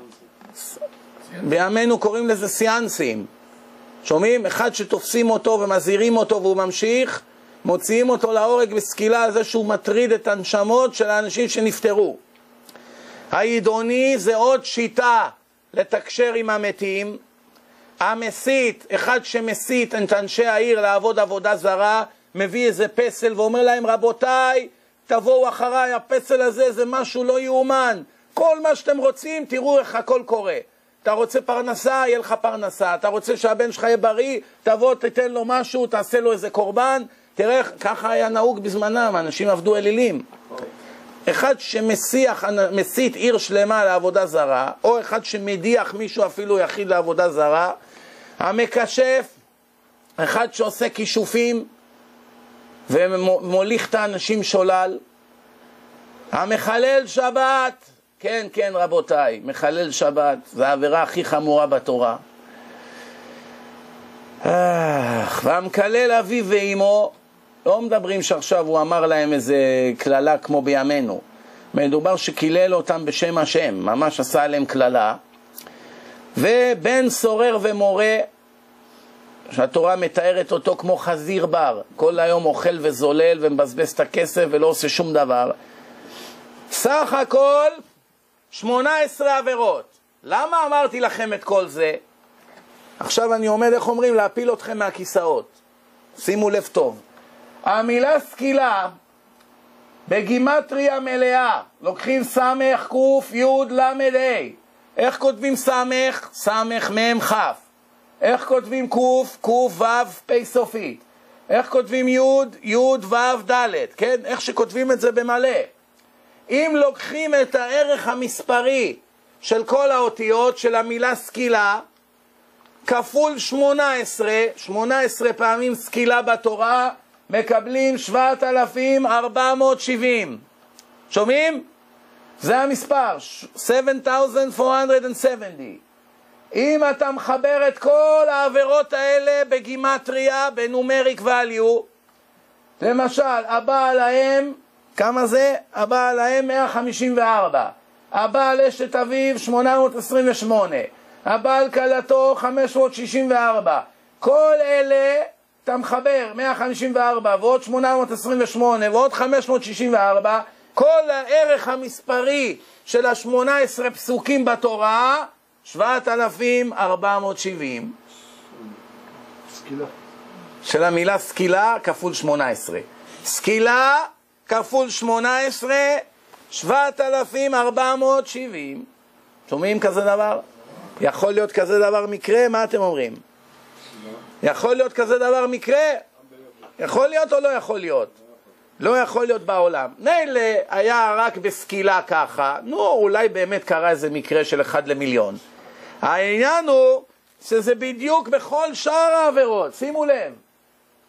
בימינו קוראים לזה סיאנסים, שומעים? אחד שתופסים אותו ומזהירים אותו והוא ממשיך, מוציאים אותו להורג בסקילה על זה שהוא מטריד את הנשמות של האנשים שנפטרו. העידוני זה עוד שיטה לתקשר עם המתים. המסית, אחד שמסית את אנשי העיר לעבוד עבודה זרה, מביא איזה פסל ואומר להם, רבותיי, תבואו אחריי, הפסל הזה זה משהו לא יאומן, כל מה שאתם רוצים, תראו איך הכל קורה. אתה רוצה פרנסה, יהיה לך פרנסה. אתה רוצה שהבן שלך יהיה בריא, תבוא, תיתן לו משהו, תעשה לו איזה קורבן. תראה, ככה היה נהוג בזמנם, אנשים עבדו אלילים. אחד שמסית עיר שלמה לעבודה זרה, או אחד שמדיח מישהו אפילו יחיד לעבודה זרה. המקשף, אחד שעושה כישופים ומוליך את האנשים שולל. המחלל שבת, כן, כן רבותיי, מחלל שבת, זה העבירה הכי חמורה בתורה. והמקלל אביו ואמו, לא מדברים שעכשיו הוא אמר להם איזה כללה כמו בימינו. מדובר שקילל אותם בשם השם, ממש עשה עליהם כללה. ובן סורר ומורה, שהתורה מתארת אותו כמו חזיר בר, כל היום אוכל וזולל ומבזבז את הכסף ולא עושה שום דבר. סך הכל 18 עבירות. למה אמרתי לכם את כל זה? עכשיו אני עומד, איך אומרים, להפיל אתכם מהכיסאות. שימו לב טוב. המילה סקילה בגימטריה מלאה, לוקחים סמך קוף יוד למד ה'. איך כותבים סמך? סמך מם חף. איך כותבים קוף? קוף וו פי סופית. איך כותבים יוד? יוד וו דלת. כן? איך שכותבים את זה במלא. אם לוקחים את הערך המספרי של כל האותיות של המילה סקילה, כפול 18 פעמים סקילה בתורה, מקבלים 7,470. שומעים? זה המספר, 7,470. אם אתה מחבר את כל העבירות האלה בגימטריה, בנומריק value, למשל, הבעל האם, כמה זה? הבעל האם 154. הבעל אשת אביו 828. הבעל קלתו 564. כל אלה אתה מחבר 154 ועוד 828 ועוד 564, כל הערך המספרי של ה-18 פסוקים בתורה 7,470. סקילה. של המילה סקילה כפול 18. סקילה כפול 18, 7,470. שומעים כזה דבר? יכול להיות כזה דבר מקרה? מה אתם אומרים? יכול להיות כזה דבר מקרה? יכול להיות או לא יכול להיות? לא יכול להיות בעולם. מילא היה רק בסקילה ככה, אולי באמת קרה איזה מקרה של 1 למיליון. העניין הוא שזה בדיוק בכל שאר העבירות, שימו לב.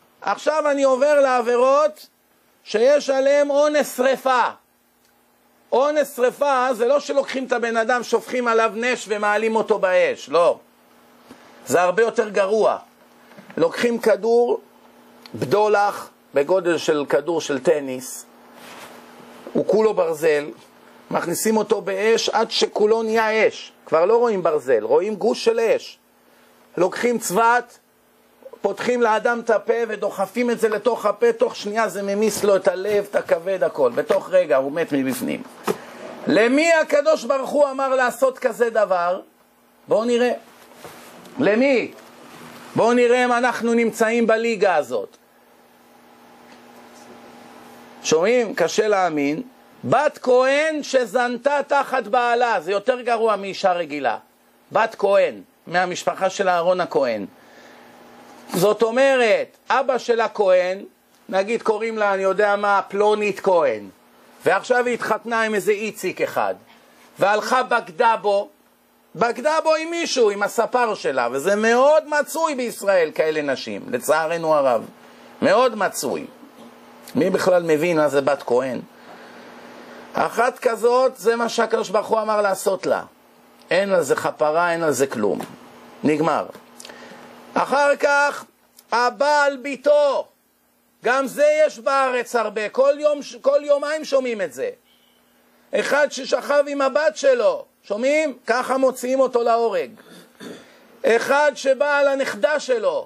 עכשיו אני עובר לעבירות שיש עליהן אונס שריפה. אונס שריפה זה לא שלוקחים את הבן אדם, שופכים עליו נש ומעלים אותו באש, לא. זה הרבה יותר גרוע. לוקחים כדור בדולח, בגודל של כדור של טניס, הוא כולו ברזל, מכניסים אותו באש עד שכולו נהיה אש. כבר לא רואים ברזל, רואים גוש של אש. לוקחים צוות, פותחים לאדם את הפה ודוחפים את זה לתוך הפה, תוך שנייה זה ממיס לו את הלב, את הכבד, הכל. בתוך רגע הוא מת מבפנים. למי הקדוש ברוך הוא אמר לעשות כזה דבר? בואו נראה. למי? בואו נראה אם אנחנו נמצאים בליגה הזאת. שומעים? קשה להאמין. בת כהן שזנתה תחת בעלה, זה יותר גרוע מאישה רגילה. בת כהן, מהמשפחה של אהרון הכהן. זאת אומרת, אבא של הכהן, נגיד קוראים לה, אני יודע מה, פלונית כהן, ועכשיו היא התחתנה עם איזה איציק אחד, והלכה בגדה בו עם מישהו, עם הספר שלה, וזה מאוד מצוי בישראל כאלה נשים, לצערנו הרב, מאוד מצוי. מי בכלל מבין מה זה בת כהן? אחת כזאת, זה מה שהקדוש ברוך הוא אמר לעשות לה. אין על זה חפרה, אין על זה כלום. נגמר. אחר כך, הבעל ביתו. גם זה יש בארץ הרבה. כל יומיים שומעים את זה. אחד ששכב עם הבת שלו. שומעים? ככה מוציאים אותו להורג. אחד שבא על הנכדה שלו.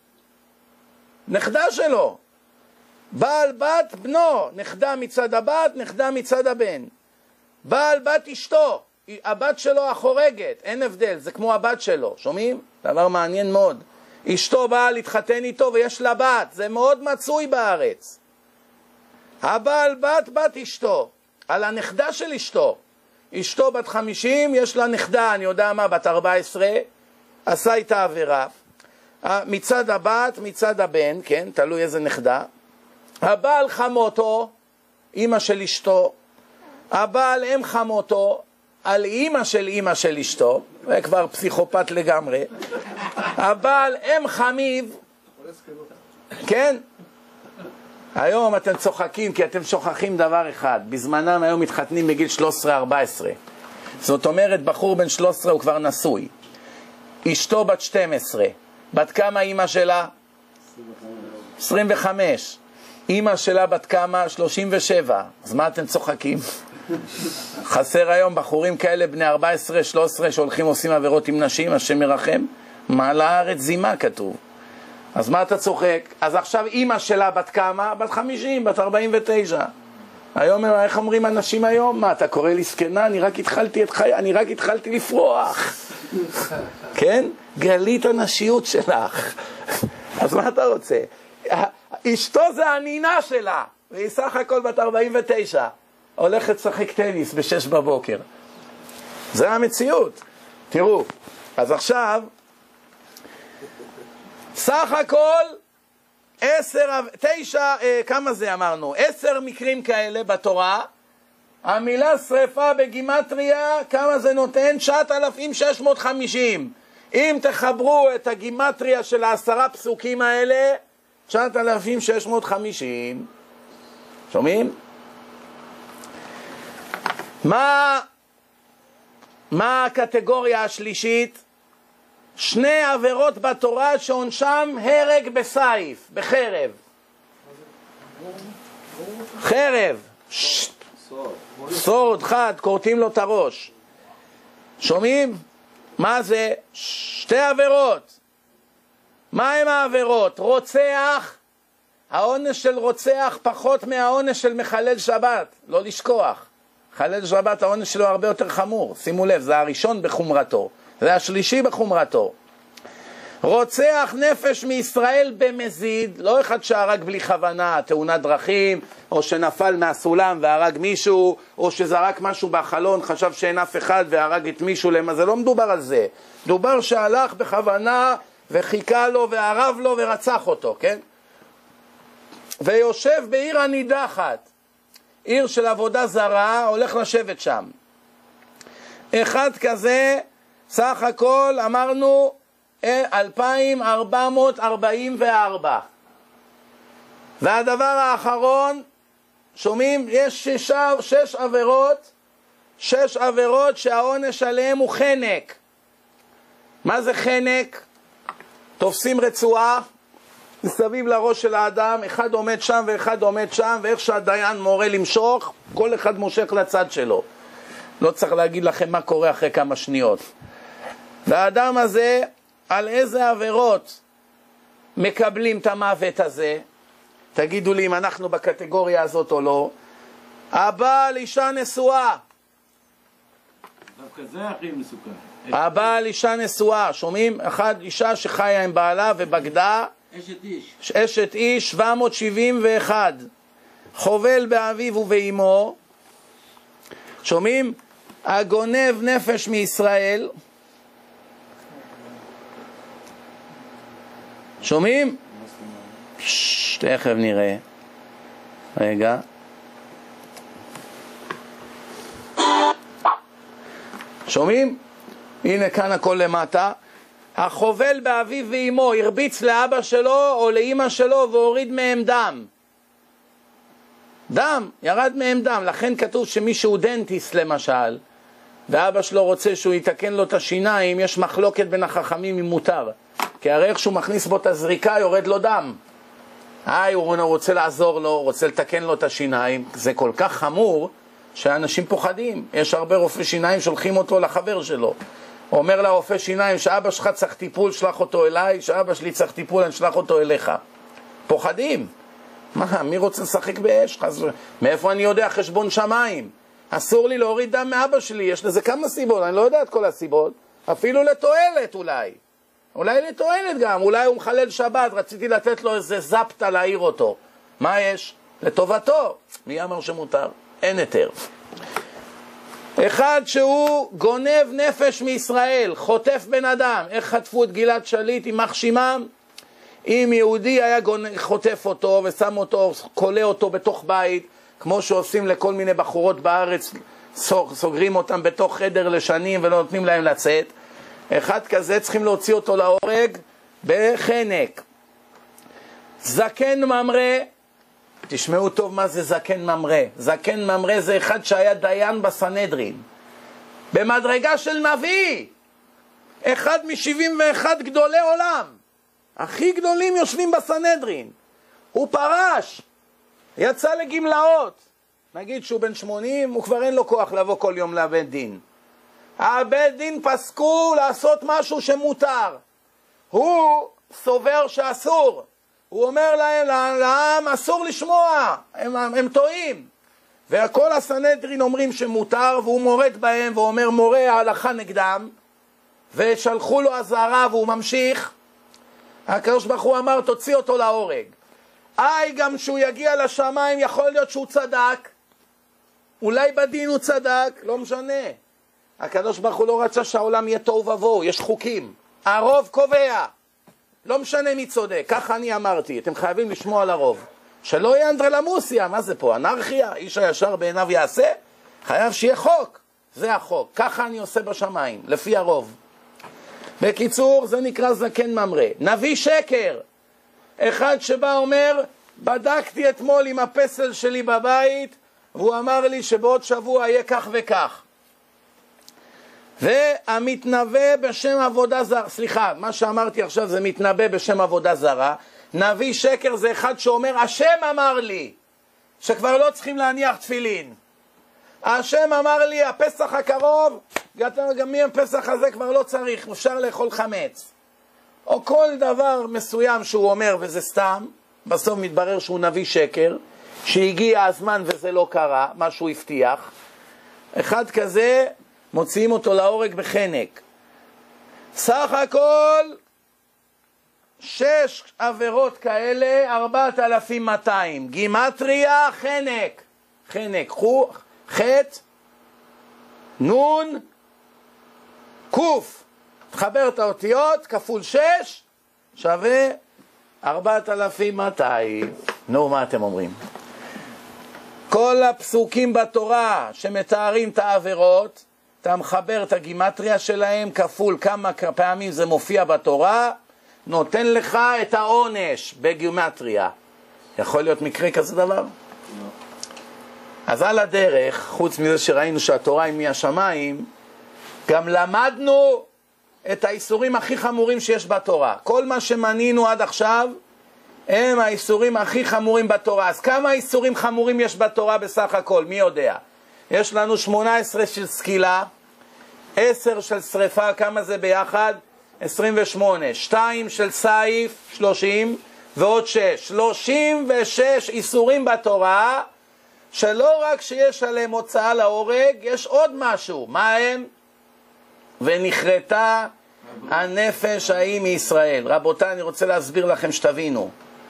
נכדה שלו. בעל בת בנו, נכדה מצד הבת, נכדה מצד הבן. בעל בת אשתו, הבת שלו החורגת, אין הבדל, זה כמו הבת שלו, שומעים? דבר מעניין מאוד. אשתו באה להתחתן איתו ויש לה בת, זה מאוד מצוי בארץ. הבעל בת אשתו, על הנכדה של אשתו. אשתו בת 50, יש לה נכדה, אני יודע מה, בת 14, עשה איתה עבירה. מצד הבת, מצד הבן, כן, תלוי איזה נכדה. הבעל חמותו, אמא של אשתו, הבעל אם חמותו, על אמא של אשתו, זה כבר פסיכופת לגמרי, הבעל אם חמיב, כן? היום אתם צוחקים כי אתם שוכחים דבר אחד, בזמנם היום מתחתנים בגיל 13-14, זאת אומרת בחור בן 13 הוא כבר נשוי, אשתו בת 12, בת כמה אמא שלה? 25. אמא שלה בת כמה? 37. אז מה אתם צוחקים? חסר היום בחורים כאלה בני 14-13 שהולכים עושים עבירות עם נשים, השם מרחם. מעלה הארץ זימה כתוב. אז מה אתה צוחק? אז עכשיו אמא שלה בת כמה? בת 50, בת 49. היום איך אומרים אנשים היום? מה, אתה קורא לי סקנה? אני רק התחלתי לפרוח. כן? גלית הנשיות שלך. אז מה אתה רוצה? אשתו זה הנינה שלה, והיא סך הכל בת 49, הולכת לשחק טניס ב6 בבוקר. זה המציאות. תראו, אז עכשיו, סך הכל 9, כמה זה אמרנו? 10 מקרים כאלה בתורה. המילה שריפה בגימטריה, כמה זה נותן? 9,650. אם תחברו את הגימטריה של 10 פסוקים האלה, 9,650. שומעים? מה הקטגוריה השלישית? 2 עבירות בתורה שעונשם הרג בסייף, בחרב. חרב. סורד חד, קורטים לו את הראש. שומעים? מה זה? 2 עבירות. מה הם העבירות? רוצח, העונש של רוצח פחות מהעונש של מחלל שבת, לא לשכוח. מחלל שבת העונש שלו הרבה יותר חמור, שימו לב, זה הראשון בחומרתו, זה השלישי בחומרתו. רוצח נפש מישראל במזיד, לא אחד שהרג בלי כוונה, תאונת דרכים, או שנפל מהסולם והרג מישהו, או שזרק משהו בחלון, חשב שאין אף אחד והרג את מישהו, למה זה לא מדובר על זה. מדובר שהלך בכוונה וחיכה לו וערב לו ורצח אותו, כן? ויושב בעיר הנידחת, עיר של עבודה זרה, הולך לשבת שם. אחד כזה, סך הכל אמרנו 2,444. והדבר האחרון, שומעים? יש שש עבירות שהעונש עליהם הוא חנק. מה זה חנק? תופסים רצועה מסביב לראש של האדם, אחד עומד שם ואחד עומד שם, ואיך שהדיין מורה למשוך, כל אחד מושך לצד שלו. לא צריך להגיד לכם מה קורה אחרי כמה שניות. והאדם הזה, על איזה עבירות מקבלים את המוות הזה? תגידו לי אם אנחנו בקטגוריה הזאת או לא. הבעל אישה נשואה. דווקא זה הכי מסוכן. הבעל אישה נשואה, שומעים? אישה שחיה עם בעלה ובגדה. אשת איש 771. חובל באביו ובאמו. שומעים? הגונב נפש מישראל. שומעים? תכף נראה. רגע. שומעים? הנה כאן הכל למטה. החובל באביו ואמו, הרביץ לאבא שלו או לאמא שלו והוריד מהם דם. דם, ירד מהם דם. לכן כתוב שמישהו דנטיסט למשל, ואבא שלו רוצה שהוא יתקן לו את השיניים, יש מחלוקת בין החכמים אם מותר. כי הרי איך שהוא מכניס בו את הזריקה יורד לו דם. הוא רוצה לעזור לו, רוצה לתקן לו את השיניים. זה כל כך חמור שאנשים פוחדים. יש הרבה רופאי שיניים שולחים אותו לחבר שלו. אומר לרופא שיניים שאבא שלך צריך טיפול, שלח אותו אליי, שאבא שלי צריך טיפול, אני שלח אותו אליך. פוחדים. מה, מי רוצה לשחק באש? מאיפה אני יודע? חשבון שמיים. אסור לי להוריד דם מאבא שלי, יש לזה כמה סיבות, אני לא יודע את כל הסיבות. אפילו לתועלת אולי. אולי לתועלת גם, אולי הוא מחלל שבת, רציתי לתת לו איזה זפטה להעיר אותו. מה יש? לטובתו. מי אמר שמותר? אין היתר. אחד שהוא גונב נפש מישראל, חוטף בן אדם. איך חטפו את גלעד שליט עם מחשימם? אם יהודי היה חוטף אותו ושם אותו, קולה אותו בתוך בית, כמו שעושים לכל מיני בחורות בארץ, סוגרים אותם בתוך חדר לשנים ולא נותנים להם לצאת. אחד כזה צריכים להוציא אותו להורג בחנק. זקן ממרא, תשמעו טוב מה זה זקן ממרא. זקן ממרא זה אחד שהיה דיין בסנהדרין, במדרגה של נביא, אחד מ-71 גדולי עולם, הכי גדולים יושבים בסנהדרין. הוא פרש, יצא לגמלאות. נגיד שהוא בן 80, הוא כבר אין לו כוח לבוא כל יום לבית דין. הבית דין פסקו לעשות משהו שמותר, הוא סובר שאסור. הוא אומר לעם אסור לשמוע, הם טועים. וכל הסנהדרין אומרים שמותר, והוא מורד בהם ואומר מורה ההלכה נגדם, ושלחו לו אזהרה והוא ממשיך. הקדוש ברוך הוא אמר תוציא אותו להורג. גם שהוא יגיע לשמיים יכול להיות שהוא צדק, אולי בדין הוא צדק, לא משנה. הקדוש ברוך הוא לא רצה שהעולם יהיה תוהו ובוהו, יש חוקים, הרוב קובע, לא משנה מי צודק. ככה אני אמרתי, אתם חייבים לשמוע על הרוב, שלא יהיה אנדרלמוסיה. מה זה פה, אנרכיה? איש הישר בעיניו יעשה, חייב שיהיה חוק, זה החוק. ככה אני עושה בשמיים, לפי הרוב. בקיצור, זה נקרא זקן ממרא. נביא שקר, אחד שבא אומר בדקתי אתמול עם הפסל שלי בבית והוא אמר לי שבעוד שבוע יהיה כך וכך. והמתנבא בשם עבודה זרה, סליחה, מה שאמרתי עכשיו זה מתנבא בשם עבודה זרה. נביא שקר זה אחד שאומר השם אמר לי שכבר לא צריכים להניח תפילין, השם אמר לי הפסח הקרוב, גם מהפסח הזה כבר לא צריך, אפשר לאכול חמץ, או כל דבר מסוים שהוא אומר וזה סתם. בסוף מתברר שהוא נביא שקר, שהגיע הזמן וזה לא קרה, מה שהוא הבטיח. אחד כזה מוציאים אותו להורג בחנק. סך הכל 6 עבירות כאלה, 4,200. גימטריה חנק. חנק, חטא, נון, קוף. תחבר את האותיות, כפול 6, שווה 4,200. נו, מה אתם אומרים? כל הפסוקים בתורה שמתארים את העבירות, אתה מחבר את הגימטריה שלהם, כפול כמה פעמים זה מופיע בתורה, נותן לך את העונש בגימטריה. יכול להיות מקרה כזה דבר? אז על הדרך, חוץ מזה שראינו שהתורה היא מהשמיים, גם למדנו את האיסורים הכי חמורים שיש בתורה. כל מה שמנינו עד עכשיו הם האיסורים הכי חמורים בתורה. אז כמה איסורים חמורים יש בתורה בסך הכל? מי יודע? יש לנו 18 של סקילה, 10 של שריפה, כמה זה ביחד? 28, 2 של סייף, 30, ועוד 6. 36 איסורים בתורה, שלא רק שיש עליהם הוצאה להורג, יש עוד משהו. מה הם? ונכרתה הנפש ההיא מישראל. רבותיי, אני רוצה להסביר לכם שתבינו.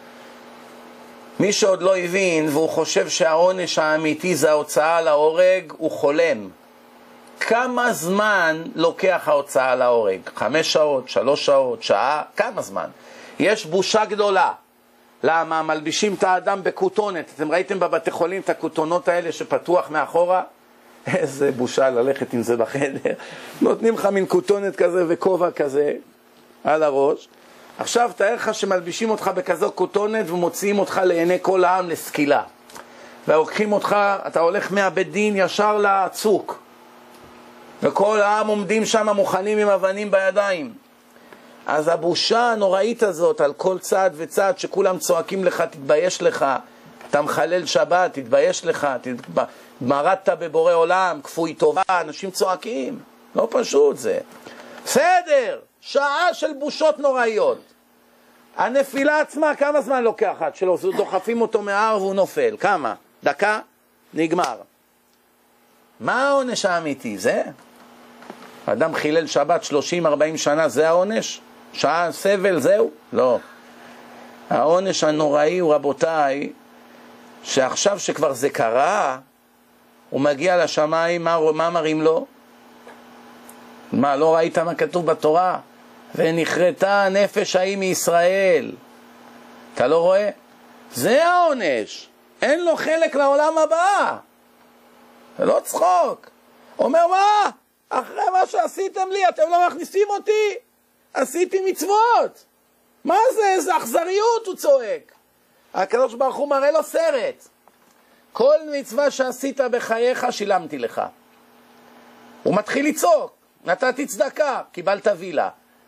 מי שעוד לא הבין והוא חושב שהעונש האמיתי זה ההוצאה להורג, הוא חולם. כמה זמן לוקח ההוצאה להורג? 5 שעות, 3 שעות, שעה? כמה זמן? יש בושה גדולה. למה? מלבישים את האדם בכותונת. אתם ראיתם בבתי חולים את הכותונות האלה שפתוח מאחורה? איזה בושה ללכת עם זה בחדר. נותנים לך מין כותונת כזה וכובע כזה על הראש. עכשיו תאר לך שמלבישים אותך בכזו כותונת ומוציאים אותך לעיני כל העם לסקילה. ולוקחים אותך, אתה הולך מהבית דין ישר לצוק. וכל העם עומדים שם מוכנים עם אבנים בידיים. אז הבושה הנוראית הזאת על כל צעד וצעד שכולם צועקים לך, תתבייש לך, אתה מחלל שבת, תתבייש לך, מרדת בבורא עולם, כפוי טובה, אנשים צועקים. לא פשוט זה. בסדר, שעה של בושות נוראיות. הנפילה עצמה, כמה זמן לוקחת? שלא דוחפים אותו מההר והוא נופל. כמה? דקה? נגמר. מה העונש האמיתי? זה? אדם חילל שבת 30-40 שנה, זה העונש? שעה סבל, זהו? לא. העונש הנוראי הוא, רבותיי, שעכשיו שכבר זה קרה, הוא מגיע לשמיים, מה מראים לו? מה, לא ראית מה כתוב בתורה? ונכרתה הנפש ההיא מישראל. אתה לא רואה? זה העונש. אין לו חלק לעולם הבא. זה לא צחוק. אומר, מה? אחרי מה שעשיתם לי, אתם לא מכניסים אותי? עשיתי מצוות. מה זה? איזה אכזריות, הוא צועק. הקדוש ברוך הוא מראה לו סרט. כל מצווה שעשית בחייך שילמתי לך. הוא מתחיל לצעוק. נתתי צדקה, קיבלת וילה.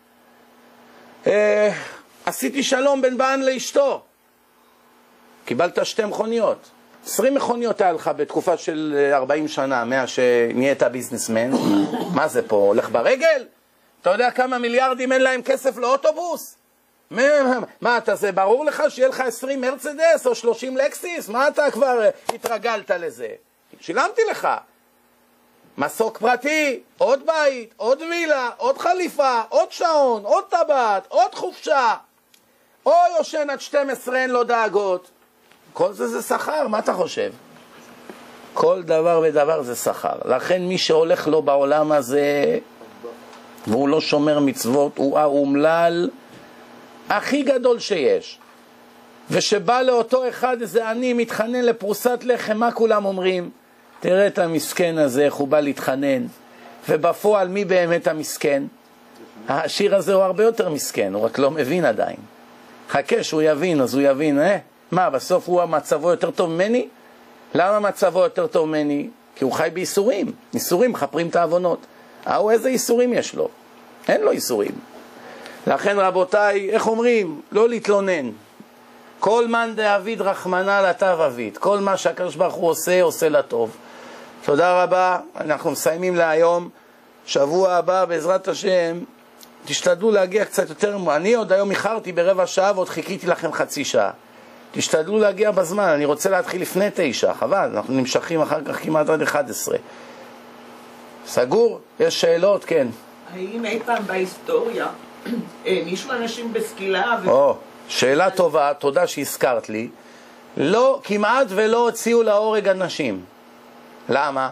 עשיתי שלום בין בעל לאשתו. קיבלת 2 מכוניות. 20 מכוניות היה לך בתקופה של 40 שנה, מאז שנהיית ביזנסמן. מה זה פה? הולך ברגל? אתה יודע כמה מיליארדים אין להם כסף לאוטובוס? מה אתה, זה ברור לך שיהיה לך 20 מרצדס או 30 לקסיס? מה אתה כבר התרגלת לזה? שילמתי לך. מסוק פרטי, עוד בית, עוד וילה, עוד חליפה, עוד שעון, עוד טבעת, עוד חופשה. או יושן עד 12, אין לו דאגות. כל זה שכר, מה אתה חושב? כל דבר ודבר זה שכר. לכן מי שהולך לו בעולם הזה והוא לא שומר מצוות, הוא האומלל הכי גדול שיש. ושבא לאותו אחד איזה עני מתחנן לפרוסת לחם, מה כולם אומרים? תראה את המסכן הזה, איך הוא בא להתחנן. ובפועל מי באמת המסכן? העשיר הזה הוא הרבה יותר מסכן, הוא רק לא מבין עדיין. חכה שהוא יבין, אז הוא יבין, מה, בסוף הוא מצבו יותר טוב ממני? למה מצבו יותר טוב ממני? כי הוא חי באיסורים. איסורים מחפרים את העוונות. איזה איסורים יש לו? אין לו איסורים. לכן רבותיי, איך אומרים? לא להתלונן. כל מן דאביד רחמנא לטב אביד. כל מה שהקדוש ברוך הוא עושה, עושה לטוב. תודה רבה. אנחנו מסיימים להיום. שבוע הבא, בעזרת השם, תשתדלו להגיע קצת יותר. אני עוד היום איחרתי ברבע שעה ועוד חיכיתי לכם חצי שעה. תשתדלו להגיע בזמן. אני רוצה להתחיל לפני 9, חבל. אנחנו נמשכים אחר כך כמעט עד 11. סגור? יש שאלות? כן. האם אי פעם בהיסטוריה הענישו אנשים בסקילה? שאלה טובה, תודה שהזכרת לי. לא, כמעט ולא הוציאו להורג אנשים. למה?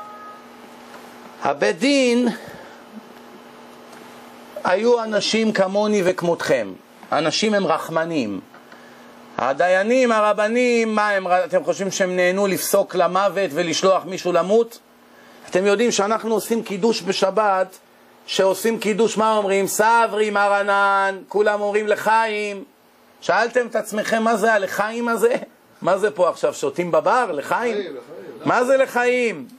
הבית דין היו אנשים כמוני וכמותכם. אנשים הם רחמנים. הדיינים, הרבנים, מה הם, אתם חושבים שהם נהנו לפסוק למוות ולשלוח מישהו למות? אתם יודעים שאנחנו עושים קידוש בשבת, שעושים קידוש, מה אומרים? סברי מרנן, כולם אומרים לחיים. שאלתם את עצמכם מה זה הלחיים הזה? מה זה פה עכשיו, שותים בבר? לחיים? מה זה לחיים?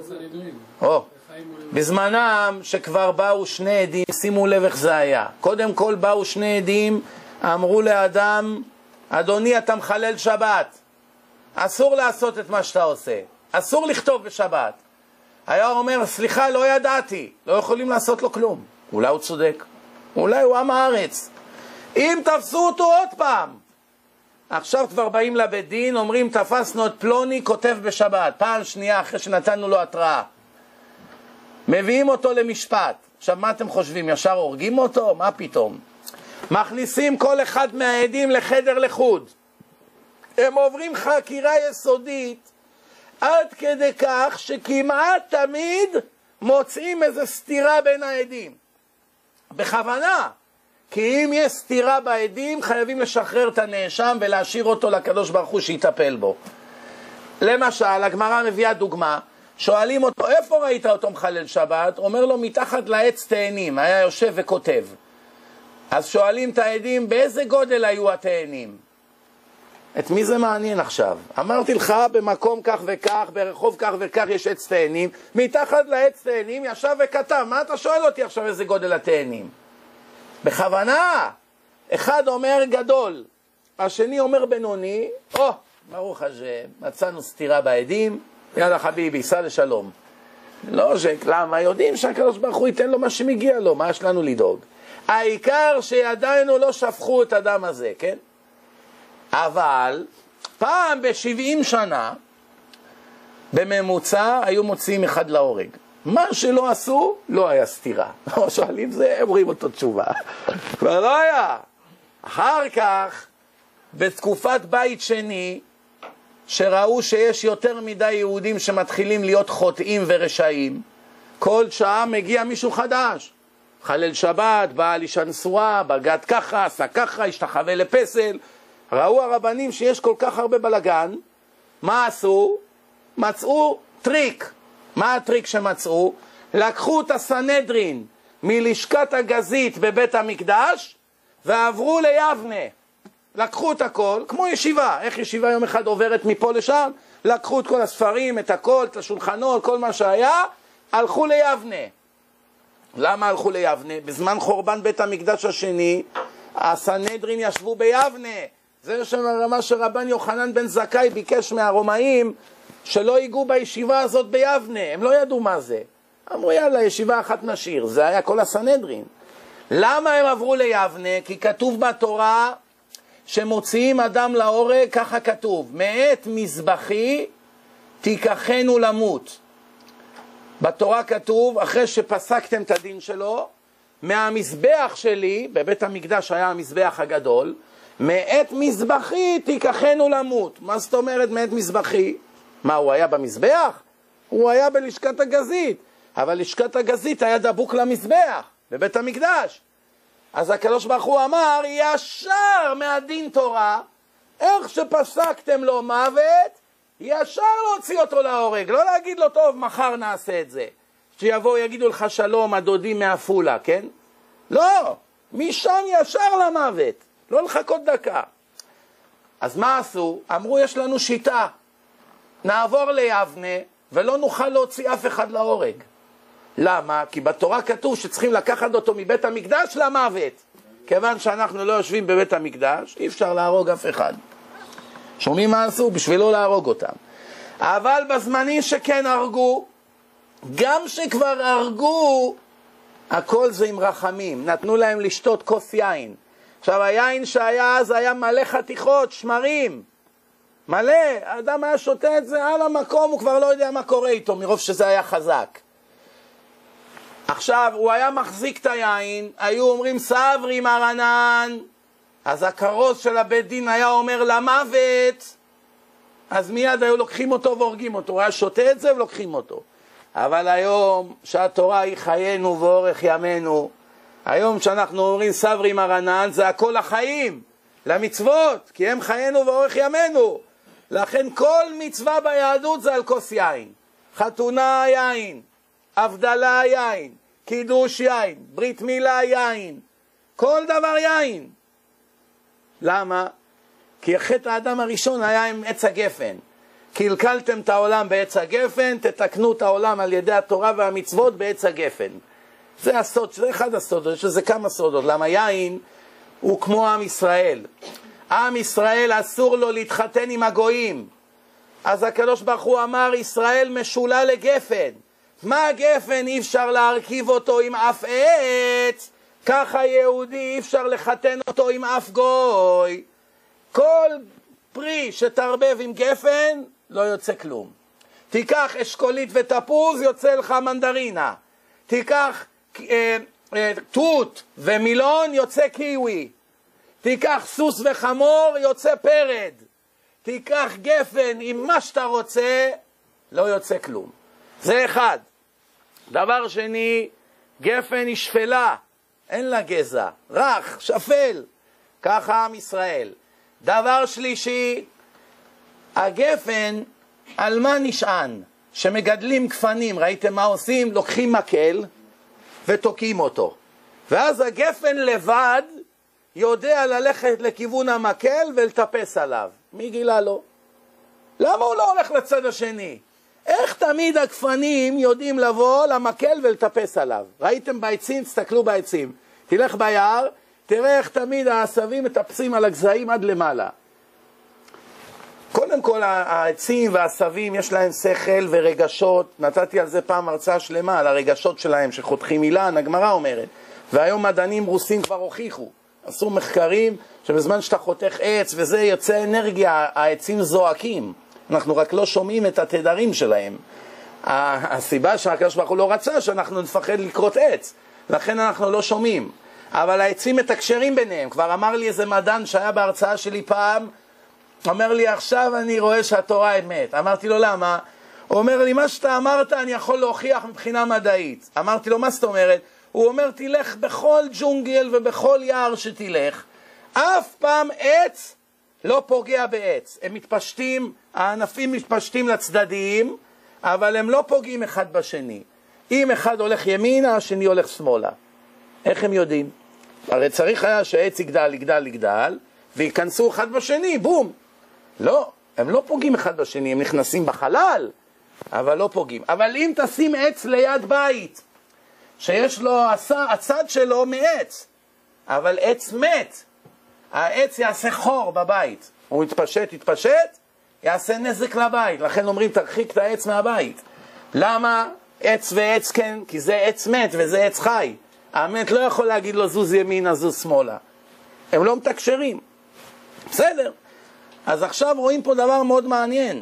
בזמנם שכבר באו שני עדים, שימו לב איך זה היה. קודם כל באו שני עדים, אמרו לאדם, אדוני אתה מחלל שבת, אסור לעשות את מה שאתה עושה, אסור לכתוב בשבת. היה אומר, סליחה, לא ידעתי, לא יכולים לעשות לו כלום. אולי הוא צודק, אולי הוא עם הארץ. אם תפסו אותו עוד פעם, עכשיו כבר באים לבית דין, אומרים תפסנו את פלוני כותב בשבת, פעם שנייה אחרי שנתנו לו התראה, מביאים אותו למשפט. עכשיו מה אתם חושבים, ישר הורגים אותו? מה פתאום? מכניסים כל אחד מהעדים לחדר לחוד, הם עוברים חקירה יסודית עד כדי כך שכמעט תמיד מוצאים איזו סתירה בין העדים, בכוונה, כי אם יש סתירה בעדים חייבים לשחרר את הנאשם ולהשאיר אותו לקדוש ברוך הוא שיטפל בו. למשל, הגמרא מביאה דוגמה, שואלים אותו, איפה ראית אותו מחלל שבת? אומר לו, מתחת לעץ תאנים, היה יושב וכותב. אז שואלים את העדים, באיזה גודל היו התאנים? את מי זה מעניין עכשיו? אמרתי לך, במקום כך וכך, ברחוב כך וכך יש עץ תאנים, מתחת לעץ תאנים ישב וכתב, מה אתה שואל אותי עכשיו איזה גודל התאנים? בכוונה, אחד אומר גדול, השני אומר בינוני, ברוך השם, מצאנו סתירה בעדים, יאללה חביבי, סע לשלום. לא, למה? יודעים שהקדוש ברוך הוא ייתן לו מה שמגיע לו, מה יש לנו לדאוג? העיקר שידינו לא שפכו את הדם הזה, כן? אבל פעם ב-70 שנה בממוצע היו מוציאים אחד להורג. מה שלא עשו, לא היה סתירה. שואלים זה, אומרים אותו תשובה. כבר לא היה. אחר כך, בתקופת בית שני, שראו שיש יותר מדי יהודים שמתחילים להיות חוטאים ורשעים, כל שעה מגיע מישהו חדש. חלל שבת, בא אישה נשואה, בגד ככה, עשה ככה, השתחווה לפסל. ראו הרבנים שיש כל כך הרבה בלגן, מה עשו? מצאו טריק. מה הטריק שמצאו? לקחו את הסנהדרין מלשכת הגזית בבית המקדש ועברו ליבנה. לקחו את הכל, כמו ישיבה, איך ישיבה יום אחד עוברת מפה לשם, לקחו את כל הספרים, את הכל, את השולחנות, כל מה שהיה, הלכו ליבנה. למה הלכו ליבנה? בזמן חורבן בית המקדש השני, הסנהדרין ישבו ביבנה. זה מה שרבן יוחנן בן זכאי ביקש מהרומאים, שלא ייגעו בישיבה הזאת ביבנה. הם לא ידעו מה זה. אמרו יאללה, ישיבה אחת נשאיר. זה היה כל הסנהדרין. למה הם עברו ליבנה? כי כתוב בתורה שמוציאים אדם להורג, ככה כתוב, מעת מזבחי תיקחנו למות. בתורה כתוב, אחרי שפסקתם את הדין שלו, מהמזבח שלי, בבית המקדש היה המזבח הגדול, מעת מזבחי תיקחנו למות. מה זאת אומרת מעת מזבחי? מה, הוא היה במזבח? הוא היה בלשכת הגזית, אבל לשכת הגזית היה דבוק למזבח, בבית המקדש. אז הקדוש ברוך הוא אמר, ישר מהדין תורה, איך שפסקתם לו מוות, ישר להוציא אותו להורג, לא להגיד לו, טוב, מחר נעשה את זה. שיבואו יגידו לך שלום, הדודים מעפולה, כן? לא, משם ישר למוות, לא לחכות דקה. אז מה עשו? אמרו, יש לנו שיטה, נעבור ליבנה ולא נוכל להוציא אף אחד להורג. למה? כי בתורה כתוב שצריכים לקחת אותו מבית המקדש למוות. כיוון שאנחנו לא יושבים בבית המקדש, אי אפשר להרוג אף אחד. שומעים מה עשו? בשביל לא להרוג אותם. אבל בזמנים שכן הרגו, גם שכבר הרגו, הכל זה עם רחמים. נתנו להם לשתות כוס יין. עכשיו היין שהיה אז היה מלא חתיכות, שמרים. מלא. האדם היה שותה את זה על המקום, הוא כבר לא יודע מה קורה איתו, מרוב שזה היה חזק. עכשיו, הוא היה מחזיק את היין, היו אומרים סברי מרנן, אז הכרוז של הבית דין היה אומר למוות, אז מיד היו לוקחים אותו והורגים אותו, הוא היה שותה את זה ולוקחים אותו. אבל היום שהתורה היא חיינו ואורך ימינו, היום שאנחנו אומרים סברי מרנן, זה הכל החיים, למצוות, כי הם חיינו ואורך ימינו. לכן כל מצווה ביהדות זה על כוס יין. חתונה יין, הבדלה יין, קידוש יין, ברית מילה יין, כל דבר יין. למה? כי חטא האדם הראשון היה עם עץ הגפן. קלקלתם את העולם בעץ הגפן, תתקנו את העולם על ידי התורה והמצוות בעץ הגפן. זה הסוד, זה אחד הסודות, יש לזה כמה סודות. למה יין הוא כמו עם ישראל. עם ישראל אסור לו להתחתן עם הגויים. אז הקדוש ברוך הוא אמר, ישראל משולה לגפן. מה הגפן? אי אפשר להרכיב אותו עם אף עץ. ככה יהודי אי אפשר לחתן אותו עם אף גוי. כל פרי שתרבב עם גפן לא יוצא כלום. תיקח אשכולית ותפוז, יוצא לך מנדרינה. תיקח תות ומילון, יוצא קיווי. תיקח סוס וחמור, יוצא פרד. תיקח גפן עם מה שאתה רוצה, לא יוצא כלום. זה אחד. דבר שני, גפן היא שפלה, אין לה גזע, רך, שפל. ככה עם ישראל. דבר שלישי, הגפן על מה נשען? שמגדלים גפנים, ראיתם מה עושים? לוקחים מקל ותוקעים אותו. ואז הגפן לבד יודע ללכת לכיוון המקל ולטפס עליו. מי גילה לו? למה הוא לא הולך לצד השני? איך תמיד הגפנים יודעים לבוא למקל ולטפס עליו? ראיתם בעצים? תסתכלו בעצים. תלך ביער, תראה איך תמיד העשבים מטפסים על הגזעים עד למעלה. קודם כל העצים והעשבים יש להם שכל ורגשות. נתתי על זה פעם הרצאה שלמה, על הרגשות שלהם שחותכים אילן, הגמרא אומרת. והיום מדענים רוסים כבר הוכיחו. עשו מחקרים שבזמן שאתה חותך עץ וזה יוצא אנרגיה, העצים זועקים. אנחנו רק לא שומעים את התדרים שלהם. הסיבה שהקדוש ברוך הוא לא רצה שאנחנו נפחד לקרות עץ. לכן אנחנו לא שומעים. אבל העצים מתקשרים ביניהם. כבר אמר לי איזה מדען שהיה בהרצאה שלי פעם, אומר לי, עכשיו אני רואה שהתורה אמת. אמרתי לו, למה? הוא אומר לי, מה שאתה אמרת אני יכול להוכיח מבחינה מדעית. אמרתי לו, מה זאת אומרת? הוא אומר, תלך בכל ג'ונגל ובכל יער שתלך, אף פעם עץ לא פוגע בעץ. הם מתפשטים, הענפים מתפשטים לצדדים, אבל הם לא פוגעים אחד בשני. אם אחד הולך ימינה, השני הולך שמאלה. איך הם יודעים? הרי צריך היה שהעץ יגדל, יגדל, יגדל, ויכנסו אחד בשני, בום. לא, הם לא פוגעים אחד בשני, הם נכנסים בחלל, אבל לא פוגעים. אבל אם תשים עץ ליד בית, שיש לו, הצד שלו מעץ, אבל עץ מת, העץ יעשה חור בבית, הוא יתפשט, יעשה נזק לבית, לכן אומרים תרחיק את העץ מהבית. למה עץ ועץ כן? כי זה עץ מת וזה עץ חי. המת לא יכול להגיד לו זוז ימינה, זוז שמאלה. הם לא מתקשרים. בסדר. אז עכשיו רואים פה דבר מאוד מעניין.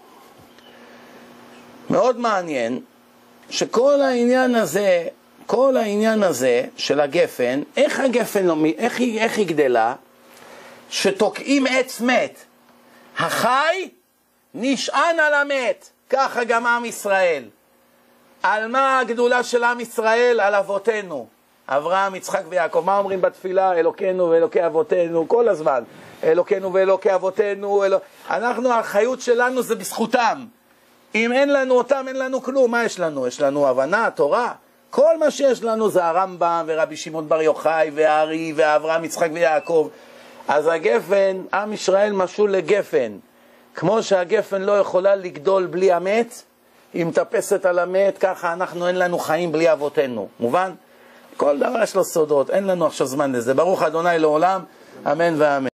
מאוד מעניין, שכל העניין הזה של הגפן, איך הגפן, איך היא גדלה? שתוקעים עץ מת. החי נשען על המת. ככה גם עם ישראל. על מה הגדולה של עם ישראל? על אבותינו. אברהם, יצחק ויעקב. מה אומרים בתפילה? אלוקינו ואלוקי אבותינו, כל הזמן. אלוקינו ואלוקי אבותינו. אנחנו, החיות שלנו זה בזכותם. אם אין לנו אותם, אין לנו כלום. מה יש לנו? יש לנו הבנה, תורה. כל מה שיש לנו זה הרמב"ם ורבי שמעון בר יוחאי והארי ואברהם, יצחק ויעקב. אז הגפן, עם ישראל משול לגפן. כמו שהגפן לא יכולה לגדול בלי המת, היא מטפסת על המת, ככה אנחנו אין לנו חיים בלי אבותינו. מובן? כל דבר יש לו סודות, אין לנו עכשיו זמן לזה. ברוך ה' לעולם, אמן ואמן.